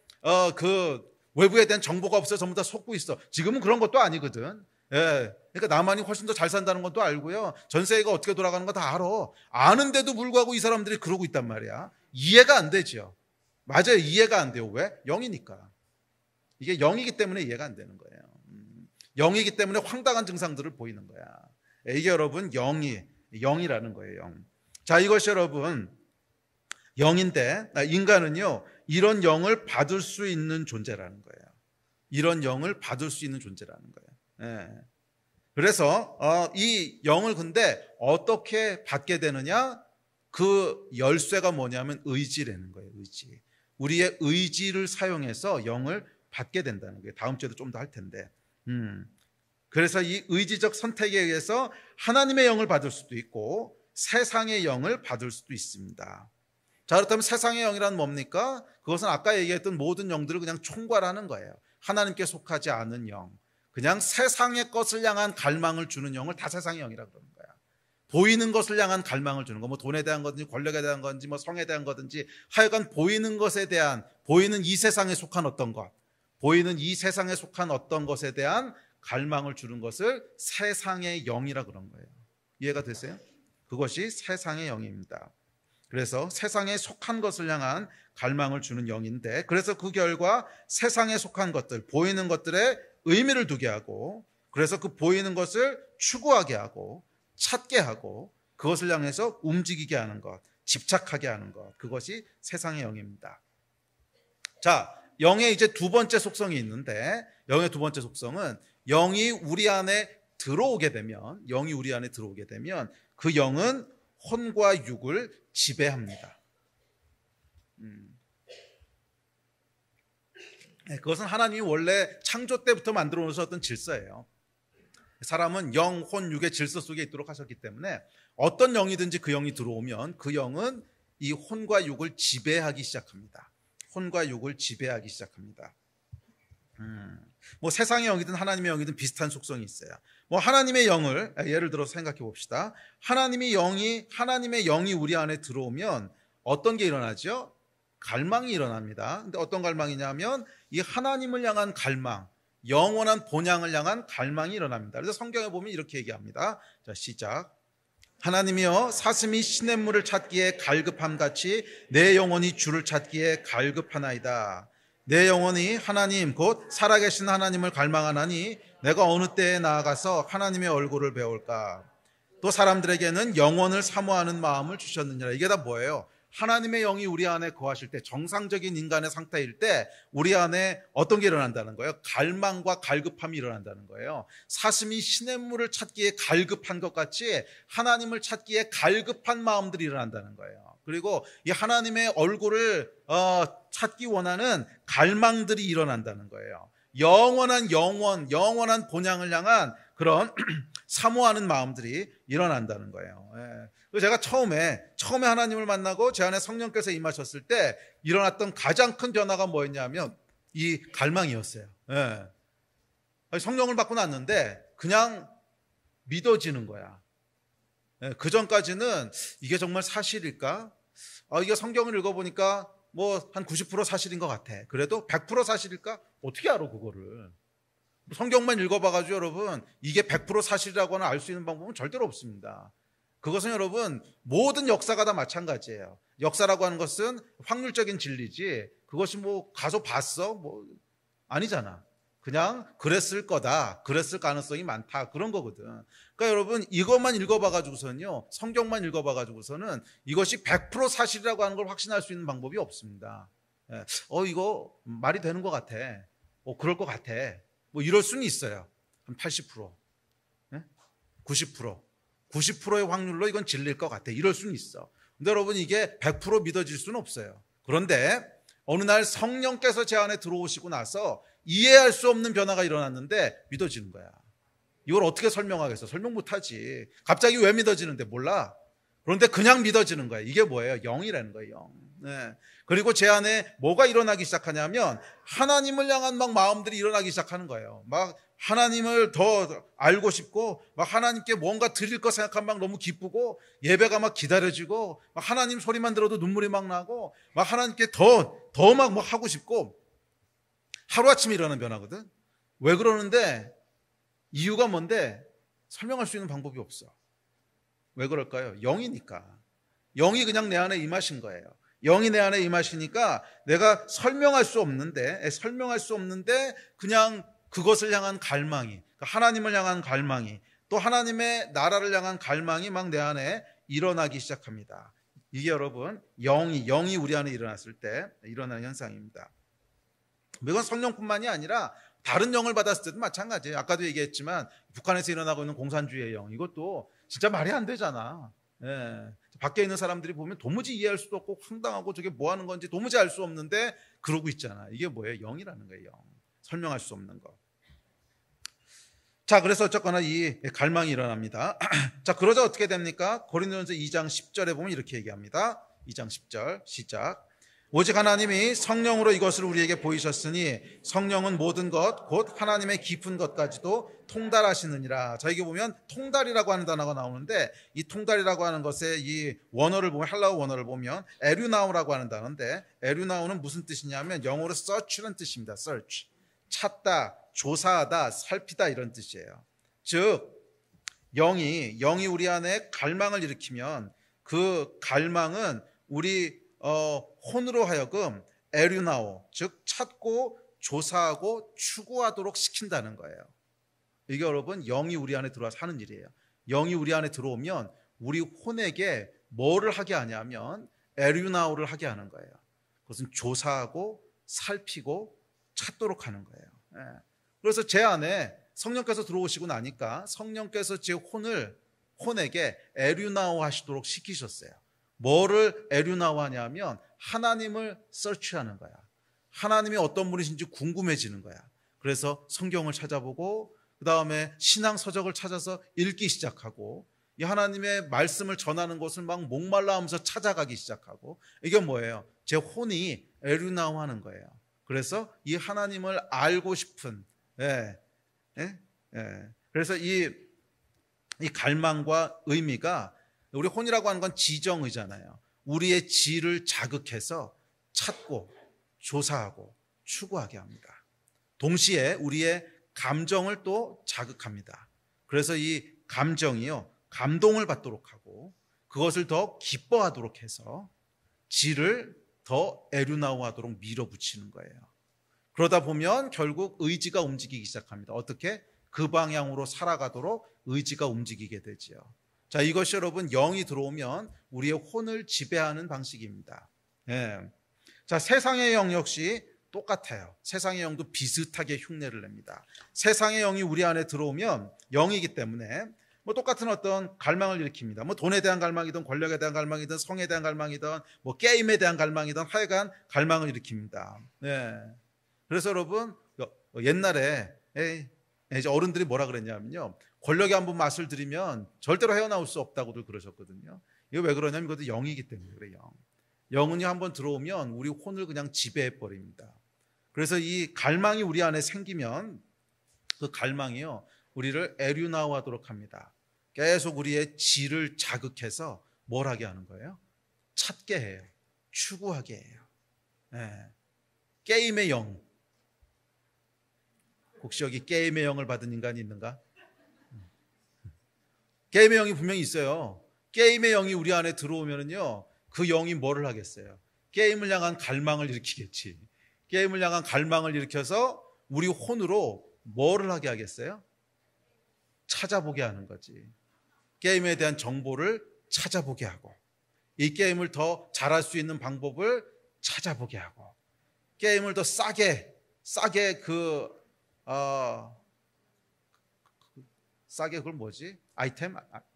외부에 대한 정보가 없어서 전부 다 속고 있어. 지금은 그런 것도 아니거든. 그러니까 남한이 훨씬 더 잘 산다는 것도 알고요. 전 세계가 어떻게 돌아가는 거 다 알아. 아는데도 불구하고 이 사람들이 그러고 있단 말이야. 이해가 안 되죠. 맞아요. 이해가 안 돼요. 왜? 영이니까. 이게 영이기 때문에 이해가 안 되는 거예요. 영이기 때문에 황당한 증상들을 보이는 거야. 이게 여러분 영이라는 거예요. 영. 자, 이것이 여러분 영인데 인간은요. 이런 영을 받을 수 있는 존재라는 거예요. 이런 영을 받을 수 있는 존재라는 거예요. 그래서 이 영을 근데 어떻게 받게 되느냐? 그 열쇠가 뭐냐면 의지라는 거예요. 의지. 우리의 의지를 사용해서 영을 받게 된다는 거예요. 다음 주에도 좀 더 할 텐데. 그래서 이 의지적 선택에 의해서 하나님의 영을 받을 수도 있고 세상의 영을 받을 수도 있습니다. 자, 그렇다면 세상의 영이란 뭡니까? 그것은 아까 얘기했던 모든 영들을 그냥 총괄하는 거예요. 하나님께 속하지 않은 영, 그냥 세상의 것을 향한 갈망을 주는 영을 다 세상의 영이라고 그러는 거야. 보이는 것을 향한 갈망을 주는 거, 뭐 돈에 대한 거든지 권력에 대한 건지 뭐 성에 대한 거든지 하여간 보이는 것에 대한, 보이는 이 세상에 속한 어떤 것, 보이는 이 세상에 속한 어떤 것에 대한 갈망을 주는 것을 세상의 영이라고 그런 거예요. 이해가 되세요? 그것이 세상의 영입니다. 그래서 세상에 속한 것을 향한 갈망을 주는 영인데, 그래서 그 결과 세상에 속한 것들, 보이는 것들에 의미를 두게 하고, 그래서 그 보이는 것을 추구하게 하고 찾게 하고 그것을 향해서 움직이게 하는 것, 집착하게 하는 것, 그것이 세상의 영입니다. 자, 영의 이제 두 번째 속성이 있는데, 영의 두 번째 속성은 영이 우리 안에 들어오게 되면 그 영은 혼과 육을 지배합니다. 그것은 하나님이 원래 창조 때부터 만들어 놓으셨던 질서예요. 사람은 영, 혼, 육의 질서 속에 있도록 하셨기 때문에 어떤 영이든지 그 영이 들어오면 그 영은 이 혼과 육을 지배하기 시작합니다. 혼과 육을 지배하기 시작합니다. 뭐 세상의 영이든 하나님의 영이든 비슷한 속성이 있어요. 뭐 하나님의 영을 예를 들어서 생각해 봅시다. 하나님의 영이 우리 안에 들어오면 어떤 게 일어나죠? 갈망이 일어납니다. 근데 어떤 갈망이냐면 이 하나님을 향한 갈망, 영원한 본향을 향한 갈망이 일어납니다. 그래서 성경에 보면 이렇게 얘기합니다. 자, 시작. 하나님이여, 사슴이 시냇물을 찾기에 갈급함같이 내 영혼이 주를 찾기에 갈급하나이다. 내 영혼이 하나님 곧 살아계신 하나님을 갈망하나니 내가 어느 때에 나아가서 하나님의 얼굴을 배울까. 또 사람들에게는 영원을 사모하는 마음을 주셨느니라. 이게 다 뭐예요? 하나님의 영이 우리 안에 거하실 때, 정상적인 인간의 상태일 때 우리 안에 어떤 게 일어난다는 거예요? 갈망과 갈급함이 일어난다는 거예요. 사슴이 시냇물을 찾기에 갈급한 것 같이 하나님을 찾기에 갈급한 마음들이 일어난다는 거예요. 그리고 이 하나님의 얼굴을 찾기 원하는 갈망들이 일어난다는 거예요. 영원한 본향을 향한 그런 사모하는 마음들이 일어난다는 거예요. 예. 제가 처음에 하나님을 만나고 제 안에 성령께서 임하셨을 때 일어났던 가장 큰 변화가 뭐였냐면 이 갈망이었어요. 예. 성령을 받고 났는데 그냥 믿어지는 거야. 예. 그 전까지는 이게 정말 사실일까? 이게 성경을 읽어보니까 뭐 한 90% 사실인 것 같아. 그래도 100% 사실일까? 어떻게 알아 그거를? 성경만 읽어봐가지고 여러분 이게 100% 사실이라고는 알 수 있는 방법은 절대로 없습니다. 그것은 여러분 모든 역사가 다 마찬가지예요. 역사라고 하는 것은 확률적인 진리지 그것이 뭐 가서 봤어? 뭐 아니잖아. 그냥 그랬을 거다, 그랬을 가능성이 많다, 그런 거거든. 그러니까 여러분 이것만 읽어봐가지고서는요, 성경만 읽어봐가지고서는 이것이 100% 사실이라고 하는 걸 확신할 수 있는 방법이 없습니다. 이거 말이 되는 것 같아. 그럴 것 같아. 뭐 이럴 수는 있어요. 한 80%, 90%의 확률로 이건 진리일 것 같아. 이럴 수는 있어. 근데 여러분 이게 100% 믿어질 수는 없어요. 그런데 어느 날 성령께서 제 안에 들어오시고 나서 이해할 수 없는 변화가 일어났는데 믿어지는 거야. 이걸 어떻게 설명하겠어? 설명 못하지. 갑자기 왜 믿어지는데 몰라. 그런데 그냥 믿어지는 거야. 이게 뭐예요? 영이라는 거예요. 영. 네. 그리고 제 안에 뭐가 일어나기 시작하냐면 하나님을 향한 막 마음들이 일어나기 시작하는 거예요. 막 하나님을 더 알고 싶고 막 하나님께 뭔가 드릴 거 생각하면 막 너무 기쁘고 예배가 막 기다려지고 막 하나님 소리만 들어도 눈물이 막 나고 막 하나님께 더 막 뭐 하고 싶고 하루아침에 일어나는 변화거든. 왜 그러는데 이유가 뭔데 설명할 수 있는 방법이 없어. 왜 그럴까요? 영이니까. 영이 그냥 내 안에 임하신 거예요. 영이 내 안에 임하시니까 내가 설명할 수 없는데 그냥 그것을 향한 갈망이, 하나님을 향한 갈망이, 또 하나님의 나라를 향한 갈망이 막 내 안에 일어나기 시작합니다. 이게 여러분 영이 우리 안에 일어났을 때 일어나는 현상입니다. 이건 성령뿐만이 아니라 다른 영을 받았을 때도 마찬가지예요. 아까도 얘기했지만 북한에서 일어나고 있는 공산주의의 영, 이것도 진짜 말이 안 되잖아. 예. 밖에 있는 사람들이 보면 도무지 이해할 수도 없고 황당하고 저게 뭐 하는 건지 도무지 알 수 없는데 그러고 있잖아. 이게 뭐예요? 영이라는 거예요. 영. 설명할 수 없는 거. 자, 그래서 어쨌거나 이 갈망이 일어납니다. 자, 그러자 어떻게 됩니까? 고린도전서 2장 10절에 보면 이렇게 얘기합니다. 2장 10절 시작. 오직 하나님이 성령으로 이것을 우리에게 보이셨으니 성령은 모든 것 곧 하나님의 깊은 것까지도 통달하시느니라. 자, 이게 보면 통달이라고 하는 단어가 나오는데, 이 통달이라고 하는 것의 이 원어를 보면, 헬라어 원어를 보면 에류나우라고 하는 단어인데, 에류나우는 무슨 뜻이냐면 영어로 search라는 뜻입니다. search, 찾다, 조사하다, 살피다, 이런 뜻이에요. 즉 영이 우리 안에 갈망을 일으키면 그 갈망은 우리 혼으로 하여금 에류나오, 즉 찾고 조사하고 추구하도록 시킨다는 거예요. 이게 여러분 영이 우리 안에 들어와서 하는 일이에요. 영이 우리 안에 들어오면 우리 혼에게 뭐를 하게 하냐면 에류나오를 하게 하는 거예요. 그것은 조사하고 살피고 찾도록 하는 거예요. 그래서 제 안에 성령께서 들어오시고 나니까 성령께서 제 혼에게 에류나오 하시도록 시키셨어요. 뭐를 에류나오 하냐면 하나님을 서치하는 거야. 하나님이 어떤 분이신지 궁금해지는 거야. 그래서 성경을 찾아보고 그 다음에 신앙 서적을 찾아서 읽기 시작하고 이 하나님의 말씀을 전하는 것을 막 목말라 하면서 찾아가기 시작하고, 이게 뭐예요? 제 혼이 에류나오 하는 거예요. 그래서 이 하나님을 알고 싶은 그래서 이 갈망과 의미가, 우리 혼이라고 하는 건 지정의잖아요. 우리의 지를 자극해서 찾고 조사하고 추구하게 합니다. 동시에 우리의 감정을 또 자극합니다. 그래서 이 감정이요, 감동을 받도록 하고 그것을 더 기뻐하도록 해서 지를 더 에류나오하도록 밀어붙이는 거예요. 그러다 보면 결국 의지가 움직이기 시작합니다. 어떻게? 그 방향으로 살아가도록 의지가 움직이게 되지요. 자, 이것이 여러분 영이 들어오면 우리의 혼을 지배하는 방식입니다. 자, 세상의 영 역시 똑같아요. 세상의 영도 비슷하게 흉내를 냅니다. 세상의 영이 우리 안에 들어오면 영이기 때문에 뭐 똑같은 어떤 갈망을 일으킵니다. 뭐 돈에 대한 갈망이든 권력에 대한 갈망이든 성에 대한 갈망이든 뭐 게임에 대한 갈망이든 하여간 갈망을 일으킵니다. 그래서 여러분 옛날에 이제 어른들이 뭐라 그랬냐면요, 권력에 한번 맛을 들이면 절대로 헤어나올 수 없다고들 그러셨거든요. 이거 왜 그러냐면 이것도 영이기 때문에 그래요. 영은요 한번 들어오면 우리 혼을 그냥 지배해 버립니다. 그래서 이 갈망이 우리 안에 생기면 그 갈망이요 우리를 에류나오 하도록 합니다. 계속 우리의 지를 자극해서 뭘 하게 하는 거예요? 찾게 해요. 추구하게 해요. 게임의 영. 혹시 여기 게임의 영을 받은 인간이 있는가? 게임의 영이 분명히 있어요. 게임의 영이 우리 안에 들어오면은요, 그 영이 뭐를 하겠어요? 게임을 향한 갈망을 일으키겠지. 게임을 향한 갈망을 일으켜서 우리 혼으로 뭐를 하게 하겠어요? 찾아보게 하는 거지. 게임에 대한 정보를 찾아보게 하고, 이 게임을 더 잘할 수 있는 방법을 찾아보게 하고, 게임을 더 싸게 싸게 그걸 뭐지? 아이템?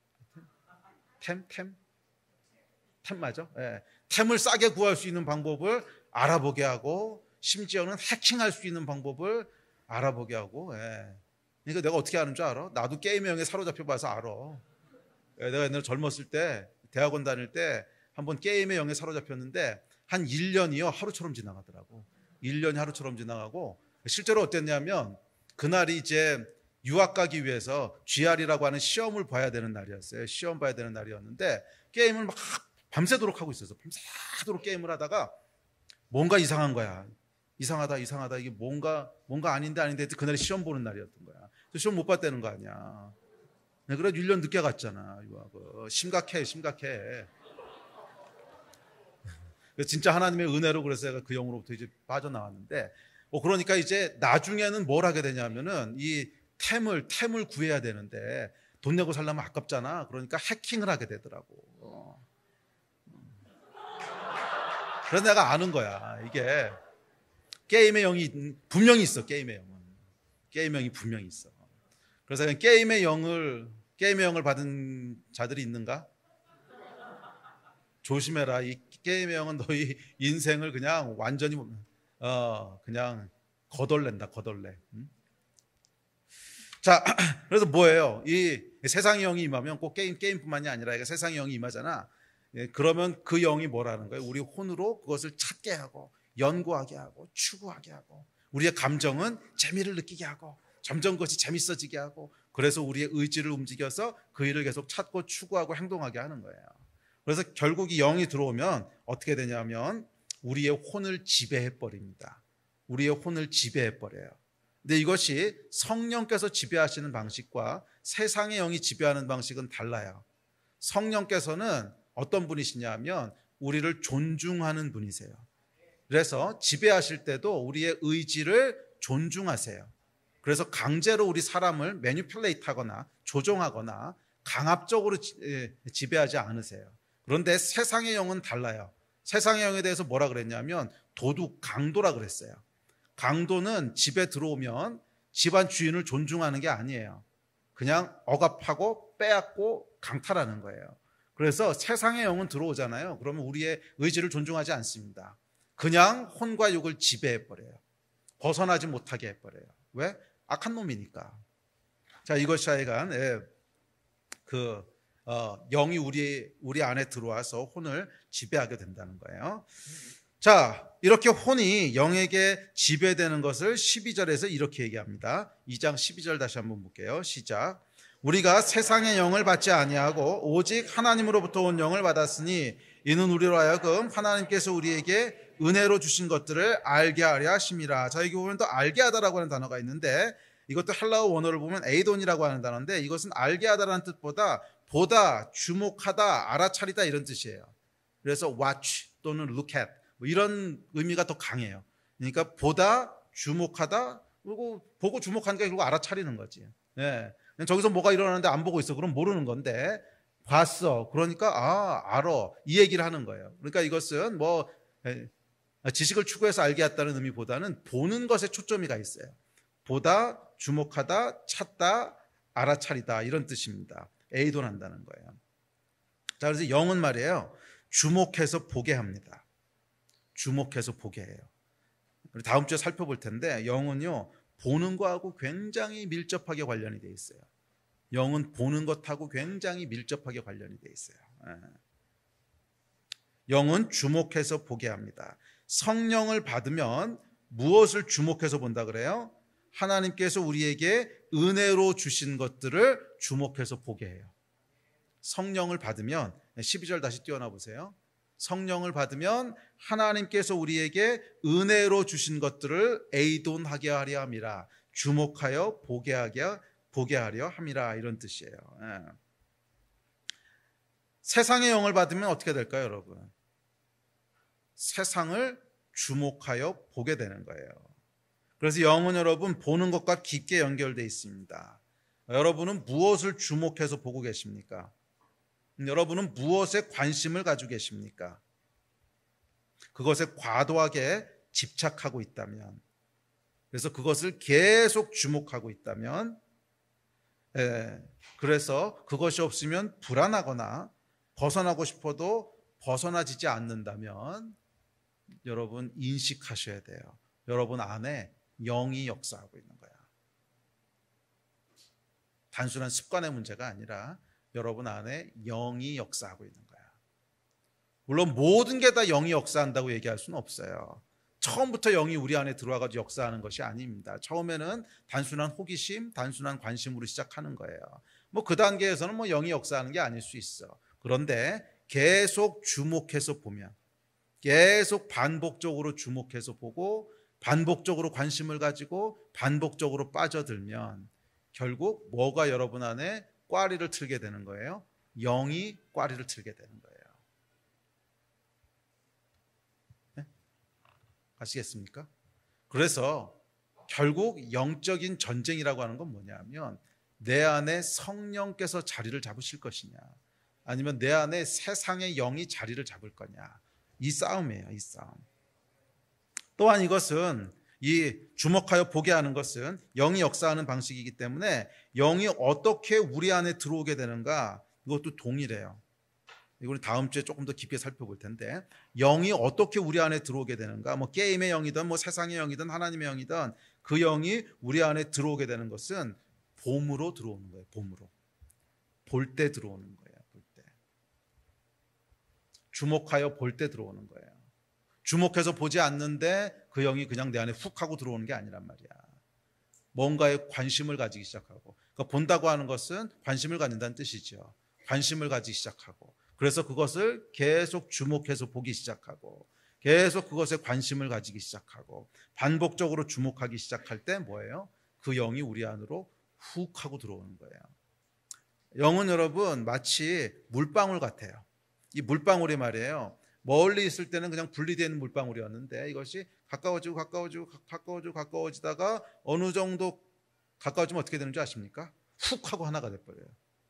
템 맞아? 템을 싸게 구할 수 있는 방법을 알아보게 하고, 심지어는 해킹할 수 있는 방법을 알아보게 하고. 그러니까 내가 어떻게 아는 줄 알아? 나도 게임의 영에 사로잡혀 봐서 알아. 내가 옛날에 젊었을 때 대학원 다닐 때 한번 게임의 영에 사로잡혔는데 한 1년이요 하루처럼 지나가더라고. 1년이 하루처럼 지나가고, 실제로 어땠냐면 그날이 이제 유학 가기 위해서 GR이라고 하는 시험을 봐야 되는 날이었어요. 시험 봐야 되는 날이었는데 게임을 막 밤새도록 하고 있었어. 밤새도록 게임을 하다가 뭔가 이상한 거야. 이상하다 이게 뭔가 아닌데 그날이 시험 보는 날이었던 거야. 시험 못 봤다는 거 아니야. 그래 1년 늦게 갔잖아. 유학을. 심각해. 진짜 하나님의 은혜로 그래서 내가 그 영으로부터 이제 빠져나왔는데, 그러니까 이제 나중에는 뭘 하게 되냐면은 이 템을 구해야 되는데 돈 내고 살려면 아깝잖아. 그러니까 해킹을 하게 되더라고. 그래서 내가 아는 거야. 이게 게임의 영이 분명히 있어. 게임의 영이 분명히 있어. 그래서 게임의 영을 받은 자들이 있는가? 조심해라. 이 게임의 영은 너희 인생을 그냥 완전히 그냥 거덜낸다. 응? 자, 그래서 뭐예요? 이 세상의 영이 임하면 꼭 게임뿐만이 아니라 이게 세상의 영이 임하잖아. 예, 그러면 그 영이 뭐라는 거예요? 우리 혼으로 그것을 찾게 하고 연구하게 하고 추구하게 하고 우리의 감정은 재미를 느끼게 하고 점점 그것이 재밌어지게 하고 그래서 우리의 의지를 움직여서 그 일을 계속 찾고 추구하고 행동하게 하는 거예요. 그래서 결국 이 영이 들어오면 어떻게 되냐면 우리의 혼을 지배해 버립니다. 우리의 혼을 지배해 버려요. 근데 이것이 성령께서 지배하시는 방식과 세상의 영이 지배하는 방식은 달라요. 성령께서는 어떤 분이시냐면 우리를 존중하는 분이세요. 그래서 지배하실 때도 우리의 의지를 존중하세요. 그래서 강제로 우리 사람을 매니플레이트 하거나 조종하거나 강압적으로 지배하지 않으세요. 그런데 세상의 영은 달라요. 세상의 영에 대해서 뭐라 그랬냐면 도둑, 강도라 그랬어요. 강도는 집에 들어오면 집안 주인을 존중하는 게 아니에요. 그냥 억압하고 빼앗고 강탈하는 거예요. 그래서 세상의 영은 들어오잖아요. 그러면 우리의 의지를 존중하지 않습니다. 그냥 혼과 육을 지배해버려요. 벗어나지 못하게 해버려요. 왜? 악한 놈이니까. 자, 이것이 하여간 영이 우리 안에 들어와서 혼을 지배하게 된다는 거예요. 자, 이렇게 혼이 영에게 지배되는 것을 12절에서 이렇게 얘기합니다. 2장 12절 다시 한번 볼게요. 시작. 우리가 세상의 영을 받지 아니하고 오직 하나님으로부터 온 영을 받았으니 이는 우리로 하여금 하나님께서 우리에게 은혜로 주신 것들을 알게 하려 하심이라. 자, 여기 보면 또 알게 하다라고 하는 단어가 있는데 이것도 헬라어 원어를 보면 에이돈이라고 하는 단어인데 이것은 알게 하다라는 뜻보다 보다, 주목하다, 알아차리다 이런 뜻이에요. 그래서 watch 또는 look at 뭐 이런 의미가 더 강해요. 그러니까 보다, 주목하다, 그리고 보고 주목하는 게 결국 알아차리는 거지. 네. 저기서 뭐가 일어나는데 안 보고 있어. 그럼 모르는 건데 봤어. 그러니까 알아. 이 얘기를 하는 거예요. 그러니까 이것은 뭐 지식을 추구해서 알게 했다는 의미보다는 보는 것에 초점이 가 있어요. 보다, 주목하다, 찾다, 알아차리다 이런 뜻입니다. 에이돈한다는 거예요. 자, 그래서 영은 말이에요. 주목해서 보게 합니다. 주목해서 보게 해요. 다음 주에 살펴볼 텐데 영은요. 보는 거하고 굉장히 밀접하게 관련이 돼 있어요. 영은 보는 것하고 굉장히 밀접하게 관련이 돼 있어요. 영은 주목해서 보게 합니다. 성령을 받으면 무엇을 주목해서 본다 그래요? 하나님께서 우리에게 은혜로 주신 것들을 주목해서 보게 해요. 성령을 받으면 12절 다시 띄워놔 보세요. 성령을 받으면 하나님께서 우리에게 은혜로 주신 것들을 에이돈하게 하려 함이라. 주목하여 보게 하려 함이라 이런 뜻이에요. 세상의 영을 받으면 어떻게 될까요, 여러분? 세상을 주목하여 보게 되는 거예요. 그래서 영은 여러분 보는 것과 깊게 연결되어 있습니다. 여러분은 무엇을 주목해서 보고 계십니까? 여러분은 무엇에 관심을 가지고 계십니까? 그것에 과도하게 집착하고 있다면, 그래서 그것을 계속 주목하고 있다면, 그래서 그것이 없으면 불안하거나 벗어나고 싶어도 벗어나지지 않는다면 여러분 인식하셔야 돼요. 여러분 안에 영이 역사하고 있는 거야. 단순한 습관의 문제가 아니라 여러분 안에 영이 역사하고 있는 거야. 물론 모든 게 다 영이 역사한다고 얘기할 수는 없어요. 처음부터 영이 우리 안에 들어와가지고 역사하는 것이 아닙니다. 처음에는 단순한 호기심, 단순한 관심으로 시작하는 거예요. 뭐 그 단계에서는 뭐 영이 역사하는 게 아닐 수 있어. 그런데 계속 주목해서 보면, 계속 반복적으로 주목해서 보고 반복적으로 관심을 가지고 반복적으로 빠져들면 결국 뭐가 여러분 안에 꽈리를 틀게 되는 거예요? 영이 꽈리를 틀게 되는 거예요. 네? 아시겠습니까? 그래서 결국 영적인 전쟁이라고 하는 건 뭐냐면 내 안에 성령께서 자리를 잡으실 것이냐 아니면 내 안에 세상의 영이 자리를 잡을 거냐, 이 싸움이에요. 이 싸움. 또한 이것은 이 주목하여 보게 하는 것은 영이 역사하는 방식이기 때문에 영이 어떻게 우리 안에 들어오게 되는가, 이것도 동일해요. 이걸 다음 주에 조금 더 깊게 살펴볼 텐데, 영이 어떻게 우리 안에 들어오게 되는가, 뭐 게임의 영이든 뭐 세상의 영이든 하나님의 영이든 그 영이 우리 안에 들어오게 되는 것은 봄으로 들어오는 거예요. 봄으로. 볼 때 들어오는 거예요. 볼 때. 주목하여 볼 때 들어오는 거예요. 주목해서 보지 않는데 그 영이 그냥 내 안에 훅 하고 들어오는 게 아니란 말이야. 뭔가에 관심을 가지기 시작하고. 그러니까 본다고 하는 것은 관심을 갖는다는 뜻이죠. 관심을 가지기 시작하고. 그래서 그것을 계속 주목해서 보기 시작하고, 계속 그것에 관심을 가지기 시작하고, 반복적으로 주목하기 시작할 때 뭐예요? 그 영이 우리 안으로 훅 하고 들어오는 거예요. 영은 여러분 마치 물방울 같아요. 이 물방울이 말이에요, 멀리 있을 때는 그냥 분리되어 있는 물방울이었는데 이것이 가까워지고 가까워지고 가까워지고 가까워지다가 어느 정도 가까워지면 어떻게 되는 줄 아십니까? 훅 하고 하나가 돼버려요.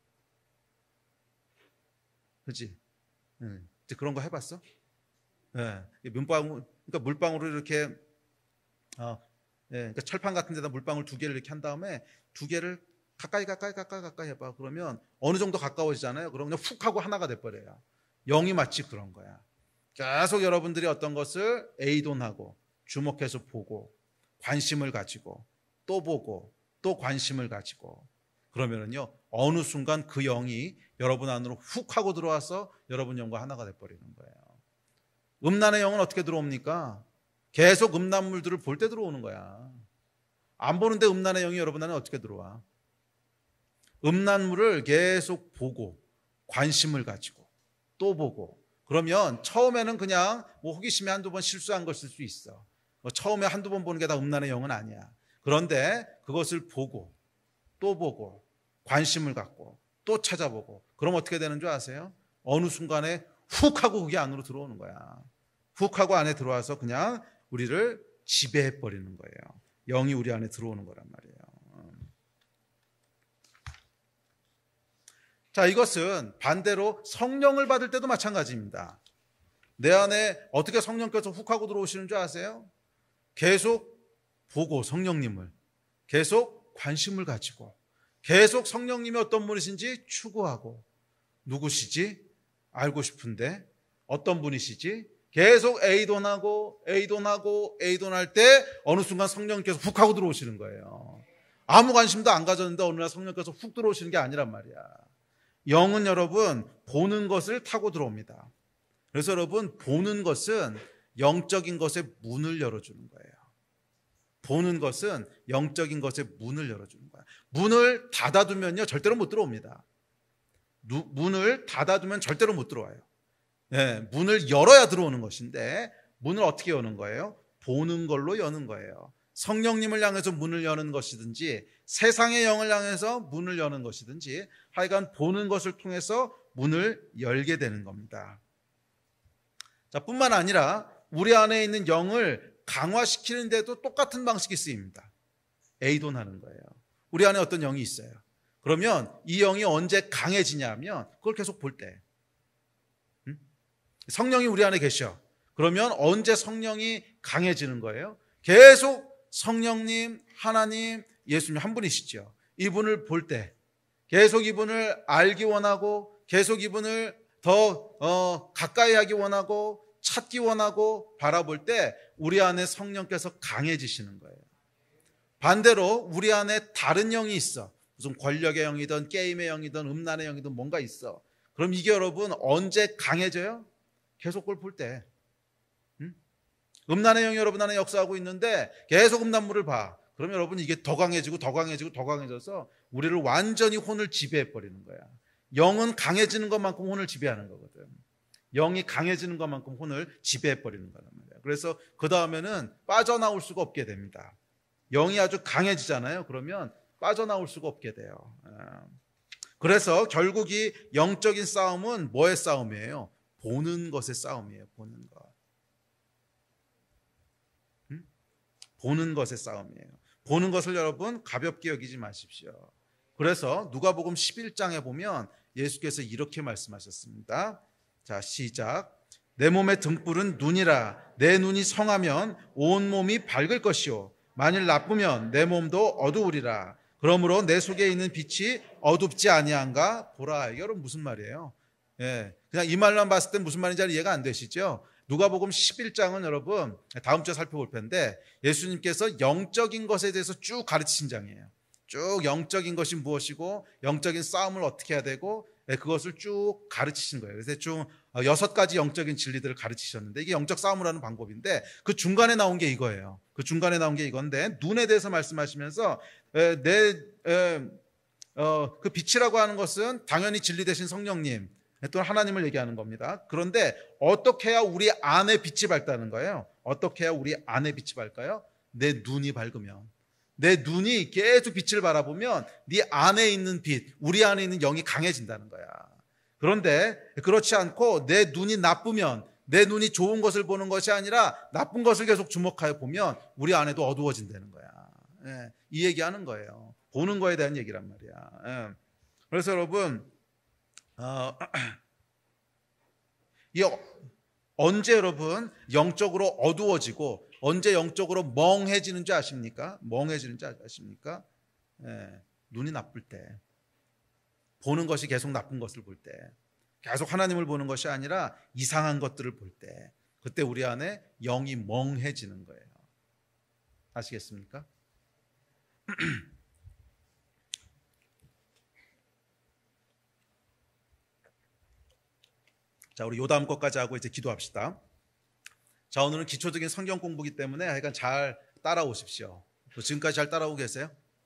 그렇지? 그런 거 해봤어? 네. 물방울, 그러니까 물방울을 이렇게 그러니까 철판 같은 데다 물방울 두 개를 이렇게 한 다음에 두 개를 가까이 해봐. 그러면 어느 정도 가까워지잖아요. 그럼 그냥 훅 하고 하나가 돼버려요. 영이 마치 그런 거야. 계속 여러분들이 어떤 것을 의존하고 주목해서 보고 관심을 가지고 또 보고 또 관심을 가지고 그러면은요 어느 순간 그 영이 여러분 안으로 훅 하고 들어와서 여러분 영과 하나가 돼버리는 거예요. 음란의 영은 어떻게 들어옵니까? 계속 음란물들을 볼 때 들어오는 거야. 안 보는데 음란의 영이 여러분 안에 어떻게 들어와? 음란물을 계속 보고 관심을 가지고 또 보고 그러면 처음에는 그냥 뭐 호기심에 한두 번 실수한 것일 수 있어. 처음에 한두 번 보는 게 다 음란의 영은 아니야. 그런데 그것을 보고 또 보고 관심을 갖고 또 찾아보고 그럼 어떻게 되는 줄 아세요? 어느 순간에 훅 하고 그게 안으로 들어오는 거야. 훅 하고 안에 들어와서 그냥 우리를 지배해 버리는 거예요. 영이 우리 안에 들어오는 거란 말이에요. 자, 이것은 반대로 성령을 받을 때도 마찬가지입니다. 내 안에 어떻게 성령께서 훅 하고 들어오시는 줄 아세요? 계속 보고 성령님을 계속 관심을 가지고 계속 성령님이 어떤 분이신지 추구하고 누구시지? 알고 싶은데 어떤 분이시지? 계속 의존할 때 어느 순간 성령님께서 훅 하고 들어오시는 거예요. 아무 관심도 안 가졌는데 어느 날 성령께서 훅 들어오시는 게 아니란 말이야. 영은 여러분 보는 것을 타고 들어옵니다. 그래서 여러분 보는 것은 영적인 것의 문을 열어주는 거예요. 보는 것은 영적인 것의 문을 열어주는 거예요. 문을 닫아두면요 절대로 못 들어옵니다. 문을 닫아두면 절대로 못 들어와요. 네, 문을 열어야 들어오는 것인데 문을 어떻게 여는 거예요? 보는 걸로 여는 거예요. 성령님을 향해서 문을 여는 것이든지 세상의 영을 향해서 문을 여는 것이든지 하여간 보는 것을 통해서 문을 열게 되는 겁니다. 자, 뿐만 아니라 우리 안에 있는 영을 강화시키는 데도 똑같은 방식이 쓰입니다. 의존하는 거예요. 우리 안에 어떤 영이 있어요. 그러면 이 영이 언제 강해지냐면 그걸 계속 볼 때. 성령이 우리 안에 계셔. 그러면 언제 성령이 강해지는 거예요? 계속 성령님, 하나님, 예수님 한 분이시죠. 이분을 볼 때 계속 이분을 알기 원하고 계속 이분을 더 가까이 하기 원하고 찾기 원하고 바라볼 때 우리 안에 성령께서 강해지시는 거예요. 반대로 우리 안에 다른 영이 있어. 무슨 권력의 영이든 게임의 영이든 음란의 영이든 뭔가 있어. 그럼 이게 여러분 언제 강해져요? 계속 그걸 볼 때. 음란의 영이 여러분 안에 역사하고 있는데 계속 음란물을 봐. 그러면 여러분 이게 더 강해지고 더 강해지고 더 강해져서 우리를 완전히 혼을 지배해버리는 거야. 영은 강해지는 것만큼 혼을 지배하는 거거든. 영이 강해지는 것만큼 혼을 지배해버리는 거란 말이야. 그래서 그 다음에는 빠져나올 수가 없게 됩니다. 영이 아주 강해지잖아요. 그러면 빠져나올 수가 없게 돼요. 그래서 결국 이 영적인 싸움은 뭐의 싸움이에요? 보는 것의 싸움이에요. 보는 것. 보는 것의 싸움이에요. 보는 것을 여러분 가볍게 여기지 마십시오. 그래서 누가복음 11장에 보면 예수께서 이렇게 말씀하셨습니다. 자, 시작. 내 몸의 등불은 눈이라. 내 눈이 성하면 온 몸이 밝을 것이요 만일 나쁘면 내 몸도 어두우리라. 그러므로 내 속에 있는 빛이 어둡지 아니한가 보라. 이게 여러분 무슨 말이에요? 예, 그냥 이 말만 봤을 때 무슨 말인지 이해가 안 되시죠? 누가복음 11장은 여러분 다음 주에 살펴볼 텐데 예수님께서 영적인 것에 대해서 쭉 가르치신 장이에요. 쭉 영적인 것이 무엇이고 영적인 싸움을 어떻게 해야 되고 그것을 쭉 가르치신 거예요. 그래서 좀 6가지 영적인 진리들을 가르치셨는데 이게 영적 싸움을 하는 방법인데 그 중간에 나온 게 이거예요. 그 중간에 나온 게 이건데 눈에 대해서 말씀하시면서 그 빛이라고 하는 것은 당연히 진리 되신 성령님 또는 하나님을 얘기하는 겁니다. 그런데 어떻게 해야 우리 안에 빛이 밝다는 거예요? 어떻게 해야 우리 안에 빛이 밝아요? 내 눈이 밝으면, 내 눈이 계속 빛을 바라보면 네 안에 있는 빛, 우리 안에 있는 영이 강해진다는 거야. 그런데 그렇지 않고 내 눈이 나쁘면, 내 눈이 좋은 것을 보는 것이 아니라 나쁜 것을 계속 주목하여 보면 우리 안에도 어두워진다는 거야. 이 얘기하는 거예요. 보는 거에 대한 얘기란 말이야. 그래서 여러분 언제 여러분 영적으로 어두워지고 언제 영적으로 멍해지는 줄 아십니까? 멍해지는 줄 아십니까? 눈이 나쁠 때, 보는 것이 계속 나쁜 것을 볼 때, 계속 하나님을 보는 것이 아니라 이상한 것들을 볼 때, 그때 우리 안에 영이 멍해지는 거예요. 아시겠습니까? 자, 우리 요 다음 것까지 하고 이제 기도합시다. 자, 오늘은 기초적인 성경 공부이기 때문에 하여간 잘 따라오십시오. 지금까지 잘 따라오고 계세요?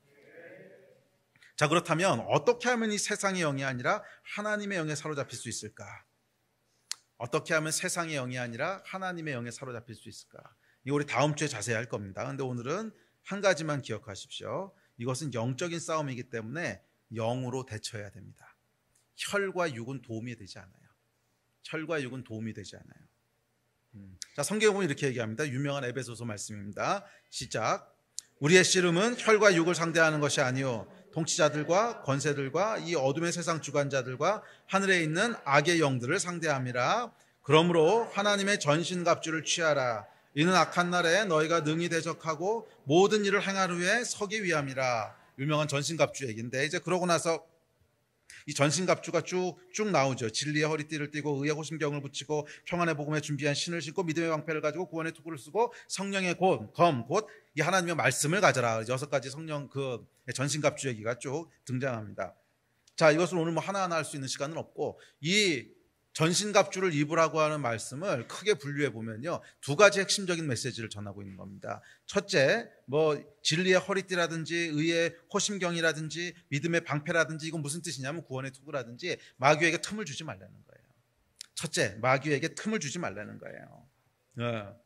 자, 그렇다면 어떻게 하면 이 세상의 영이 아니라 하나님의 영에 사로잡힐 수 있을까? 어떻게 하면 세상의 영이 아니라 하나님의 영에 사로잡힐 수 있을까? 이거 우리 다음 주에 자세히 할 겁니다. 그런데 오늘은 한 가지만 기억하십시오. 이것은 영적인 싸움이기 때문에 영으로 대처해야 됩니다. 혈과 육은 도움이 되지 않아요. 혈과 육은 도움이 되지 않아요. 자, 성경에 보면 이렇게 얘기합니다. 유명한 에베소서 말씀입니다. 시작. 우리의 씨름은 혈과 육을 상대하는 것이 아니요 통치자들과 권세들과 이 어둠의 세상 주관자들과 하늘에 있는 악의 영들을 상대함이라. 그러므로 하나님의 전신갑주를 취하라. 이는 악한 날에 너희가 능히 대적하고 모든 일을 행할 후에 서기 위함이라. 유명한 전신갑주 얘기인데 이제 그러고 나서 이 전신갑주가 쭉 나오죠. 진리의 허리띠를 띠고 의의 호심경을 붙이고 평안의 복음에 준비한 신을 신고 믿음의 방패를 가지고 구원의 투구를 쓰고 성령의 검 곧 이 하나님의 말씀을 가져라. 6가지 성령 그 전신갑주 얘기가 쭉 등장합니다. 자, 이것을 오늘 뭐 하나하나 할 수 있는 시간은 없고 이 전신갑주를 입으라고 하는 말씀을 크게 분류해 보면요 2가지 핵심적인 메시지를 전하고 있는 겁니다. 첫째, 뭐 진리의 허리띠라든지 의의 호심경이라든지 믿음의 방패라든지 이건 무슨 뜻이냐면 구원의 투구라든지 마귀에게 틈을 주지 말라는 거예요. 첫째, 마귀에게 틈을 주지 말라는 거예요.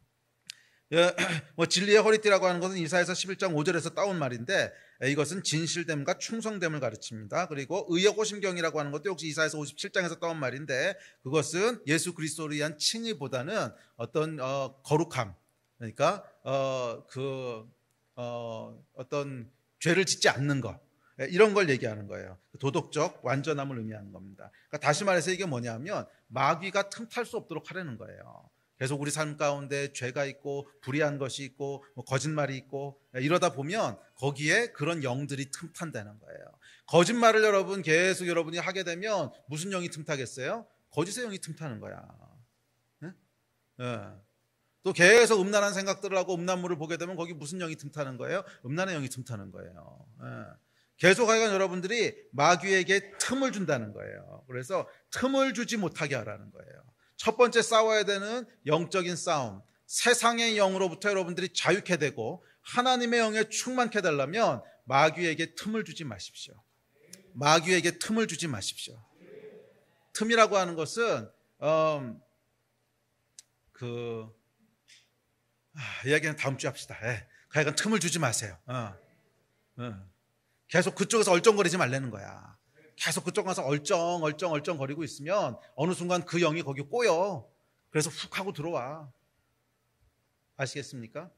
뭐 진리의 허리띠라고 하는 것은 이사야서 11장 5절에서 따온 말인데 이것은 진실됨과 충성됨을 가르칩니다. 그리고 의의 호심경이라고 하는 것도 역시 이사야서 57장에서 따온 말인데 그것은 예수 그리스도를 위한 칭의보다는 어떤 거룩함, 그러니까 어떤 죄를 짓지 않는 것, 이런 걸 얘기하는 거예요. 도덕적 완전함을 의미하는 겁니다. 그러니까 다시 말해서 이게 뭐냐면 마귀가 틈탈 수 없도록 하려는 거예요. 계속 우리 삶 가운데 죄가 있고 불의한 것이 있고 뭐 거짓말이 있고 이러다 보면 거기에 그런 영들이 틈탄다는 거예요. 거짓말을 여러분 계속 여러분이 하게 되면 무슨 영이 틈타겠어요? 거짓의 영이 틈타는 거야. 또 계속 음란한 생각들을 하고 음란물을 보게 되면 거기 무슨 영이 틈타는 거예요? 음란의 영이 틈타는 거예요. 계속 하여간 여러분들이 마귀에게 틈을 준다는 거예요. 그래서 틈을 주지 못하게 하라는 거예요. 첫 번째 싸워야 되는 영적인 싸움, 세상의 영으로부터 여러분들이 자유케 되고 하나님의 영에 충만케 해달라면 마귀에게 틈을 주지 마십시오. 마귀에게 틈을 주지 마십시오. 틈이라고 하는 것은 이야기는 다음 주에 합시다. 하여간 틈을 주지 마세요. 계속 그쪽에서 얼쩡거리지 말라는 거야. 계속 그쪽 가서 얼쩡 거리고 있으면 어느 순간 그 영이 거기 꼬여. 그래서 훅 하고 들어와. 아시겠습니까?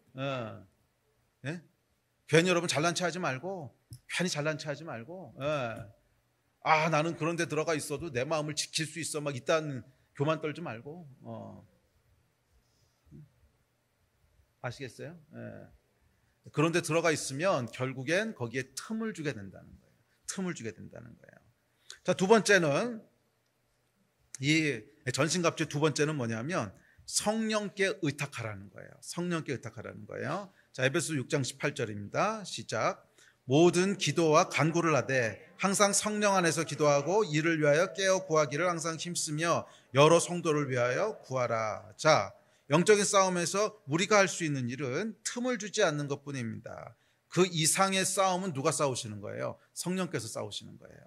네? 괜히 여러분 잘난 체 하지 말고 괜히 잘난 체 하지 말고 나는 그런 데 들어가 있어도 내 마음을 지킬 수 있어 막 이딴 교만 떨지 말고 아시겠어요? 그런 데 들어가 있으면 결국엔 거기에 틈을 주게 된다는 거예요. 틈을 주게 된다는 거예요. 자, 두 번째는 이 전신갑주의 두 번째는 뭐냐면 성령께 의탁하라는 거예요. 성령께 의탁하라는 거예요. 자, 에베소 6장 18절입니다. 시작. 모든 기도와 간구를 하되 항상 성령 안에서 기도하고 이를 위하여 깨어 구하기를 항상 힘쓰며 여러 성도를 위하여 구하라. 자, 영적인 싸움에서 우리가 할 수 있는 일은 틈을 주지 않는 것뿐입니다. 그 이상의 싸움은 누가 싸우시는 거예요? 성령께서 싸우시는 거예요.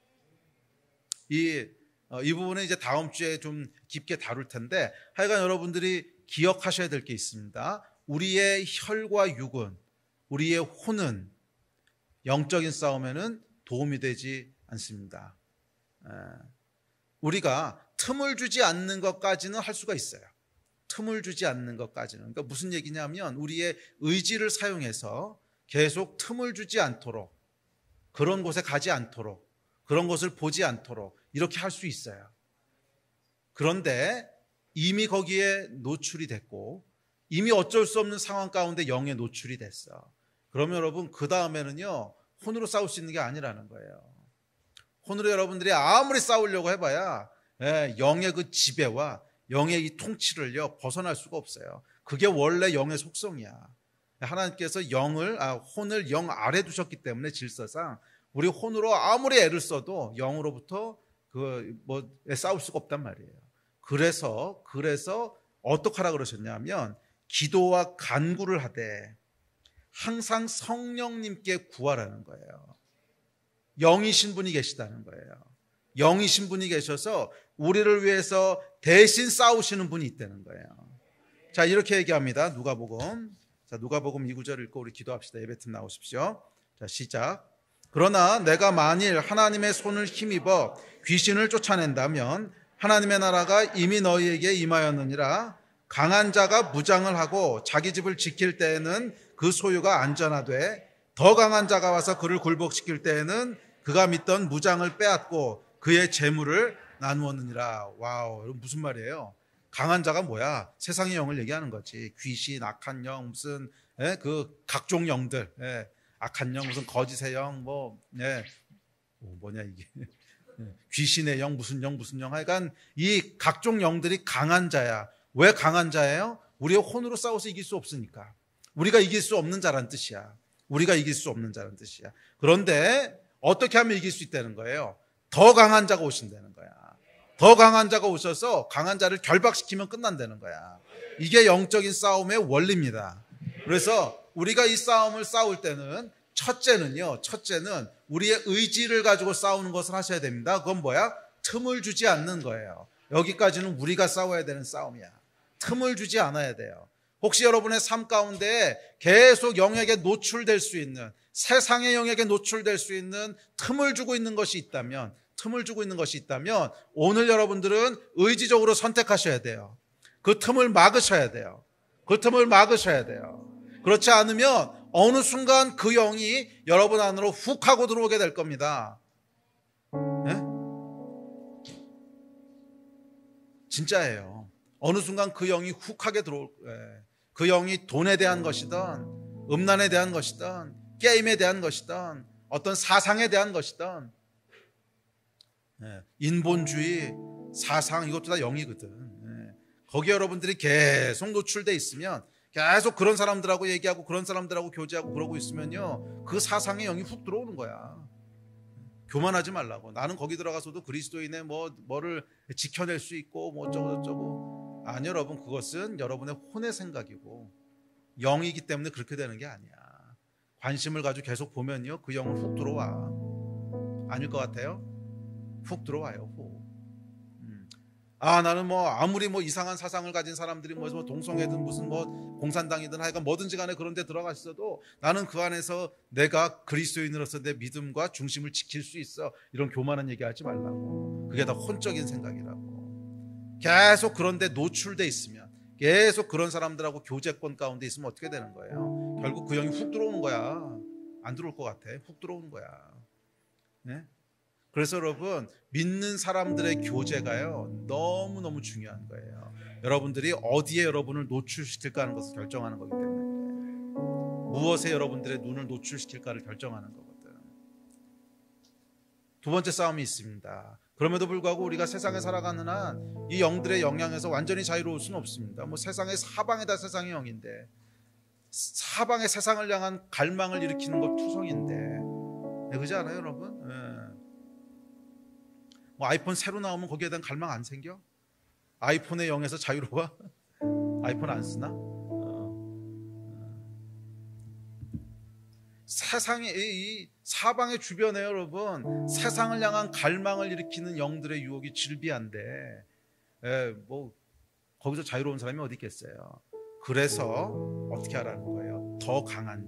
이 부분은 이제 다음 주에 좀 깊게 다룰 텐데, 하여간 여러분들이 기억하셔야 될 게 있습니다. 우리의 혈과 육은, 우리의 혼은 영적인 싸움에는 도움이 되지 않습니다. 우리가 틈을 주지 않는 것까지는 할 수가 있어요. 틈을 주지 않는 것까지는. 그러니까 무슨 얘기냐면 우리의 의지를 사용해서 계속 틈을 주지 않도록, 그런 곳에 가지 않도록, 그런 것을 보지 않도록 이렇게 할 수 있어요. 그런데 이미 거기에 노출이 됐고 이미 어쩔 수 없는 상황 가운데 영에 노출이 됐어. 그러면 여러분 그 다음에는요, 혼으로 싸울 수 있는 게 아니라는 거예요. 혼으로 여러분들이 아무리 싸우려고 해봐야 영의 그 지배와 영의 이 통치를요 벗어날 수가 없어요. 그게 원래 영의 속성이야. 하나님께서 혼을 영 아래 두셨기 때문에 질서상 우리 혼으로 아무리 애를 써도 영으로부터 싸울 수가 없단 말이에요. 그래서 어떻게 하라 그러셨냐면 기도와 간구를 하되 항상 성령님께 구하라는 거예요. 영이신 분이 계시다는 거예요. 영이신 분이 계셔서 우리를 위해서 대신 싸우시는 분이 있다는 거예요. 자, 이렇게 얘기합니다. 누가복음 2구절 읽고 우리 기도합시다. 예배팀 나오십시오. 자, 시작. 그러나 내가 만일 하나님의 손을 힘입어 귀신을 쫓아낸다면 하나님의 나라가 이미 너희에게 임하였느니라. 강한 자가 무장을 하고 자기 집을 지킬 때에는 그 소유가 안전하되 더 강한 자가 와서 그를 굴복시킬 때에는 그가 믿던 무장을 빼앗고 그의 재물을 나누었느니라. 와우, 무슨 말이에요? 강한 자가 뭐야? 세상의 영을 얘기하는 거지. 귀신, 악한 영, 무슨 그 각종 영들, 악한 영, 무슨 거짓의 영, 뭐냐 이게 귀신의 영, 무슨 영, 하여간 이 각종 영들이 강한 자야. 왜 강한 자예요? 우리의 혼으로 싸워서 이길 수 없으니까. 우리가 이길 수 없는 자란 뜻이야. 우리가 이길 수 없는 자란 뜻이야. 그런데 어떻게 하면 이길 수 있다는 거예요? 더 강한 자가 오신다는 거야. 더 강한 자가 오셔서 강한 자를 결박시키면 끝난다는 거야. 이게 영적인 싸움의 원리입니다. 그래서 우리가 이 싸움을 싸울 때는 첫째는 우리의 의지를 가지고 싸우는 것을 하셔야 됩니다. 그건 뭐야? 틈을 주지 않는 거예요. 여기까지는 우리가 싸워야 되는 싸움이야. 틈을 주지 않아야 돼요. 혹시 여러분의 삶 가운데 계속 영에게 노출될 수 있는, 세상의 영에게 노출될 수 있는 틈을 주고 있는 것이 있다면 오늘 여러분들은 의지적으로 선택하셔야 돼요. 그 틈을 막으셔야 돼요. 그렇지 않으면 어느 순간 그 영이 여러분 안으로 훅 하고 들어오게 될 겁니다. 진짜예요. 어느 순간 그 영이 훅 하게 들어올 거예요. 그 영이 돈에 대한 것이든 음란에 대한 것이든 게임에 대한 것이든 어떤 사상에 대한 것이든 인본주의 사상, 이것도 다 영이거든. 거기에 여러분들이 계속 노출돼 있으면, 계속 그런 사람들하고 얘기하고 그런 사람들하고 교제하고 그러고 있으면요, 그 사상의 영이 훅 들어오는 거야. 교만하지 말라고. 나는 거기 들어가서도 그리스도인의 뭐를 지켜낼 수 있고 뭐 어쩌고 아니, 여러분, 그것은 여러분의 혼의 생각이고 영이기 때문에 그렇게 되는 게 아니야. 관심을 가지고 계속 보면요, 그 영은 훅 들어와. 아닐 것 같아요? 훅 들어와요. 훅. 나는 아무리 이상한 사상을 가진 사람들이 동성애든 무슨 공산당이든 하여간 뭐든지 간에 그런 데 들어가 있어도 나는 그 안에서 내가 그리스도인으로서 내 믿음과 중심을 지킬 수 있어. 이런 교만한 얘기 하지 말라고. 그게 다 혼적인 생각이라고. 계속 그런 데 노출돼 있으면, 계속 그런 사람들하고 교제권 가운데 있으면 어떻게 되는 거예요? 결국 그 영이 훅 들어오는 거야. 안 들어올 것 같아. 훅 들어오는 거야. 네? 그래서 여러분, 믿는 사람들의 교제가요, 너무너무 중요한 거예요. 여러분들이 어디에 여러분을 노출시킬까 하는 것을 결정하는 거기 때문에, 무엇에 여러분들의 눈을 노출시킬까를 결정하는 거거든. 두 번째 싸움이 있습니다. 그럼에도 불구하고 우리가 세상에 살아가는 한 이 영들의 영향에서 완전히 자유로울 수는 없습니다. 세상의 사방에 다 세상의 영인데, 사방의 세상을 향한 갈망을 일으키는 것 투성인데, 그러지 않아요, 여러분? 뭐 아이폰 새로 나오면 거기에 대한 갈망 안 생겨? 아이폰의 영에서 자유로워? 아이폰 안 쓰나? 세상에, 이 사방의 주변에 여러분 세상을 향한 갈망을 일으키는 영들의 유혹이 질비한데 뭐 거기서 자유로운 사람이 어디 있겠어요? 그래서 어떻게 하라는 거예요? 더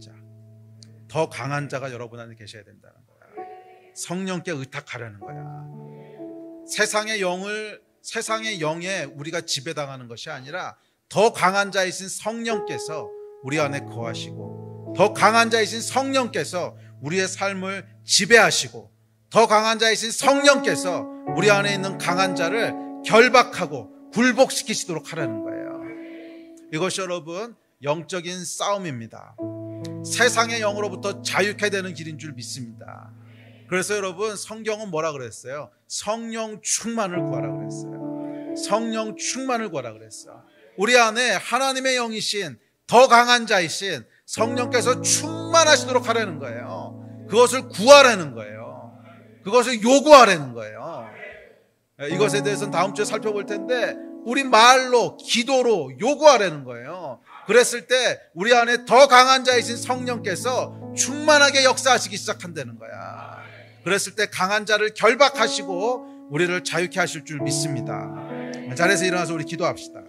강한 자가 여러분 안에 계셔야 된다는 거야. 성령께 의탁하라는 거야. 세상의 영에 우리가 지배당하는 것이 아니라 더 강한 자이신 성령께서 우리 안에 거하시고, 더 강한 자이신 성령께서 우리의 삶을 지배하시고, 더 강한 자이신 성령께서 우리 안에 있는 강한 자를 결박하고 굴복시키시도록 하라는 거예요. 이것이 여러분 영적인 싸움입니다. 세상의 영으로부터 자유케 되는 길인 줄 믿습니다. 그래서 여러분 성경은 뭐라 그랬어요? 성령 충만을 구하라 그랬어요. 성령 충만을 구하라 그랬어요. 우리 안에 하나님의 영이신 더 강한 자이신 성령께서 충만하시도록 하라는 거예요. 그것을 구하라는 거예요. 그것을 요구하라는 거예요. 이것에 대해서는 다음 주에 살펴볼 텐데 우리 말로 기도로 요구하라는 거예요. 그랬을 때 우리 안에 더 강한 자이신 성령께서 충만하게 역사하시기 시작한다는 거야. 그랬을 때 강한 자를 결박하시고 우리를 자유케 하실 줄 믿습니다. 자리에서 일어나서 우리 기도합시다.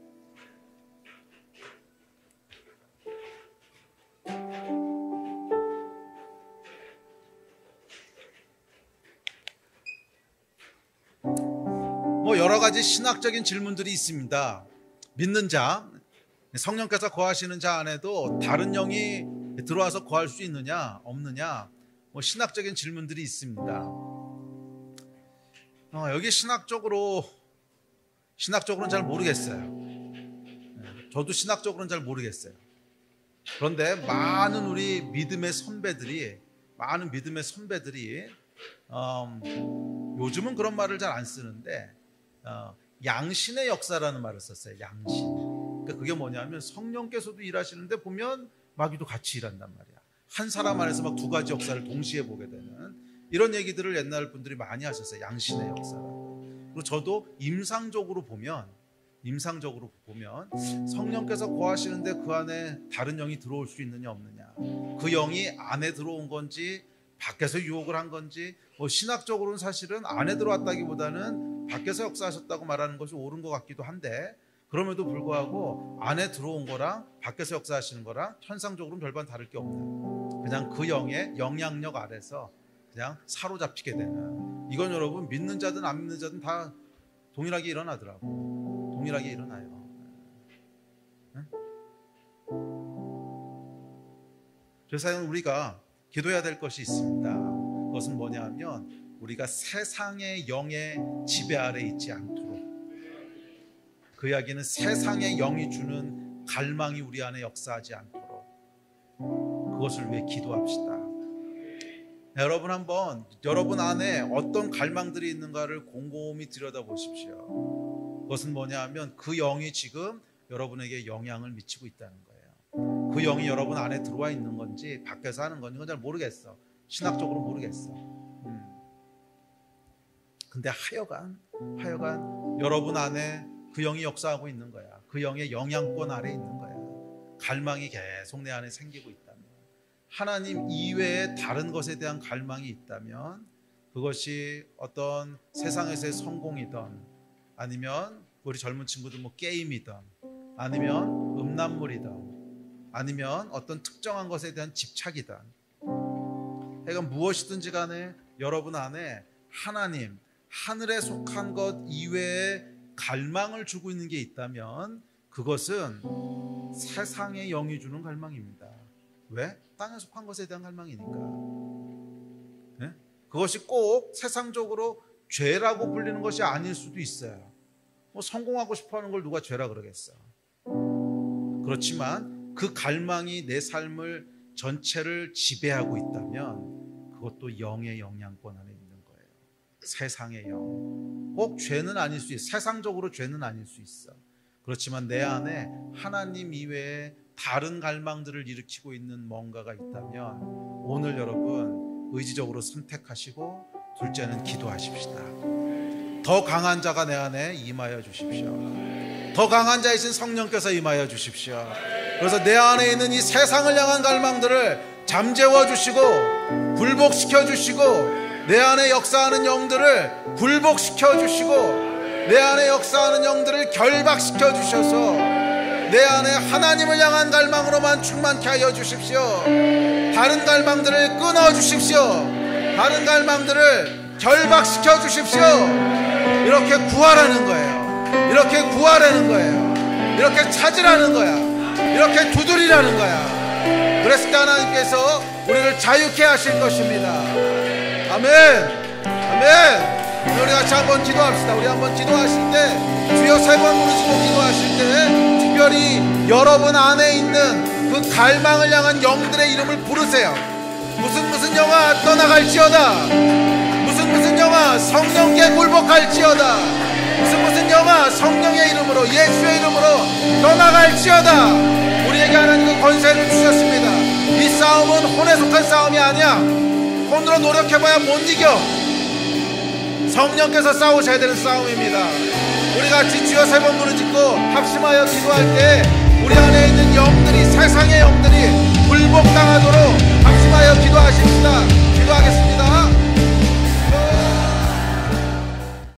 뭐 여러 가지 신학적인 질문들이 있습니다. 믿는 자, 성령께서 거하시는 자 안에도 다른 영이 들어와서 거할 수 있느냐 없느냐, 뭐 신학적인 질문들이 있습니다. 여기 신학적으로는 잘 모르겠어요. 저도 신학적으로는 잘 모르겠어요. 그런데 많은 우리 믿음의 선배들이 요즘은 그런 말을 잘 안 쓰는데 양신의 역사라는 말을 썼어요. 양신. 그러니까 그게 뭐냐면 성령께서도 일하시는데 보면 마귀도 같이 일한단 말이야. 한 사람 안에서 막 두 가지 역사를 동시에 보게 되는 이런 얘기들을 옛날 분들이 많이 하셨어요. 양신의 역사라고. 그리고 저도 임상적으로 보면 성령께서 거하시는데 그 안에 다른 영이 들어올 수 있느냐 없느냐, 그 영이 안에 들어온 건지 밖에서 유혹을 한 건지, 뭐 신학적으로는 사실은 안에 들어왔다기보다는 밖에서 역사하셨다고 말하는 것이 옳은 것 같기도 한데, 그럼에도 불구하고 안에 들어온 거랑 밖에서 역사하시는 거랑 현상적으로는 별반 다를 게 없는, 그냥 그 영의 영향력 아래서 그냥 사로잡히게 되는, 이건 여러분 믿는 자든 안 믿는 자든 다 동일하게 일어나더라고. 동일하게 일어나요. 그래서 우리가 기도해야 될 것이 있습니다. 그것은 뭐냐 하면 우리가 세상의 영의 지배 아래 있지 않도록, 그 이야기는 세상의 영이 주는 갈망이 우리 안에 역사하지 않도록 그것을 위해 기도합시다. 여러분 한번 여러분 안에 어떤 갈망들이 있는가를 곰곰이 들여다보십시오. 그것은 뭐냐 하면 그 영이 지금 여러분에게 영향을 미치고 있다는 거예요. 그 영이 여러분 안에 들어와 있는 건지 밖에서 하는 건지 잘 모르겠어. 신학적으로 모르겠어. 근데 하여간 여러분 안에 그 영이 역사하고 있는 거야. 그 영의 영향권 아래 있는 거야. 갈망이 계속 내 안에 생기고 있다면, 하나님 이외에 다른 것에 대한 갈망이 있다면, 그것이 어떤 세상에서의 성공이든, 아니면 우리 젊은 친구들 뭐 게임이든, 아니면 음란물이든, 아니면 어떤 특정한 것에 대한 집착이든, 그러니까 무엇이든지 간에 여러분 안에 하나님, 하늘에 속한 것 이외에 갈망을 주고 있는 게 있다면 그것은 세상의 영이 주는 갈망입니다. 왜? 땅에 속한 것에 대한 갈망이니까. 네? 그것이 꼭 세상적으로 죄라고 불리는 것이 아닐 수도 있어요. 뭐 성공하고 싶어하는 걸 누가 죄라 그러겠어. 그렇지만 그 갈망이 내 삶을 전체를 지배하고 있다면 그것도 영의 영향권 안에 있는 거예요. 세상의 영. 꼭 죄는 아닐 수 있어. 세상적으로 죄는 아닐 수 있어. 그렇지만 내 안에 하나님 이외에 다른 갈망들을 일으키고 있는 뭔가가 있다면 오늘 여러분 의지적으로 선택하시고, 둘째는 기도하십시다. 더 강한 자가 내 안에 임하여 주십시오. 더 강한 자이신 성령께서 임하여 주십시오. 그래서 내 안에 있는 이 세상을 향한 갈망들을 잠재워 주시고 굴복시켜 주시고, 내 안에 역사하는 영들을 굴복시켜 주시고, 내 안에 역사하는 영들을 결박시켜 주셔서 내 안에 하나님을 향한 갈망으로만 충만케 하여 주십시오. 다른 갈망들을 끊어 주십시오. 다른 갈망들을 결박시켜 주십시오. 이렇게 구하라는 거예요. 이렇게 구하라는 거예요. 이렇게 찾으라는 거야. 이렇게 두드리라는 거야. 그랬을 때 하나님께서 우리를 자유케 하실 것입니다. 아멘. 아멘. 우리 같이 한번 기도합시다. 우리 한번 기도하실 때 주여 3번 부르시고 기도하실 때 특별히 여러분 안에 있는 그 갈망을 향한 영들의 이름을 부르세요. 무슨 영아 떠나갈지어다. 무슨 영아 성령께 굴복할지어다. 무슨 영아 성령의 이름으로, 예수의 이름으로 떠나갈지어다. 우리에게 하나님 그 권세를 주셨습니다. 이 싸움은 혼에 속한 싸움이 아니야. 혼으로 노력해봐야 못 이겨. 성령께서 싸우셔야 되는 싸움입니다. 우리 같이 주여 3번 부르짖고 합심하여 기도할 때 우리 안에 있는 영들이, 세상의 영들이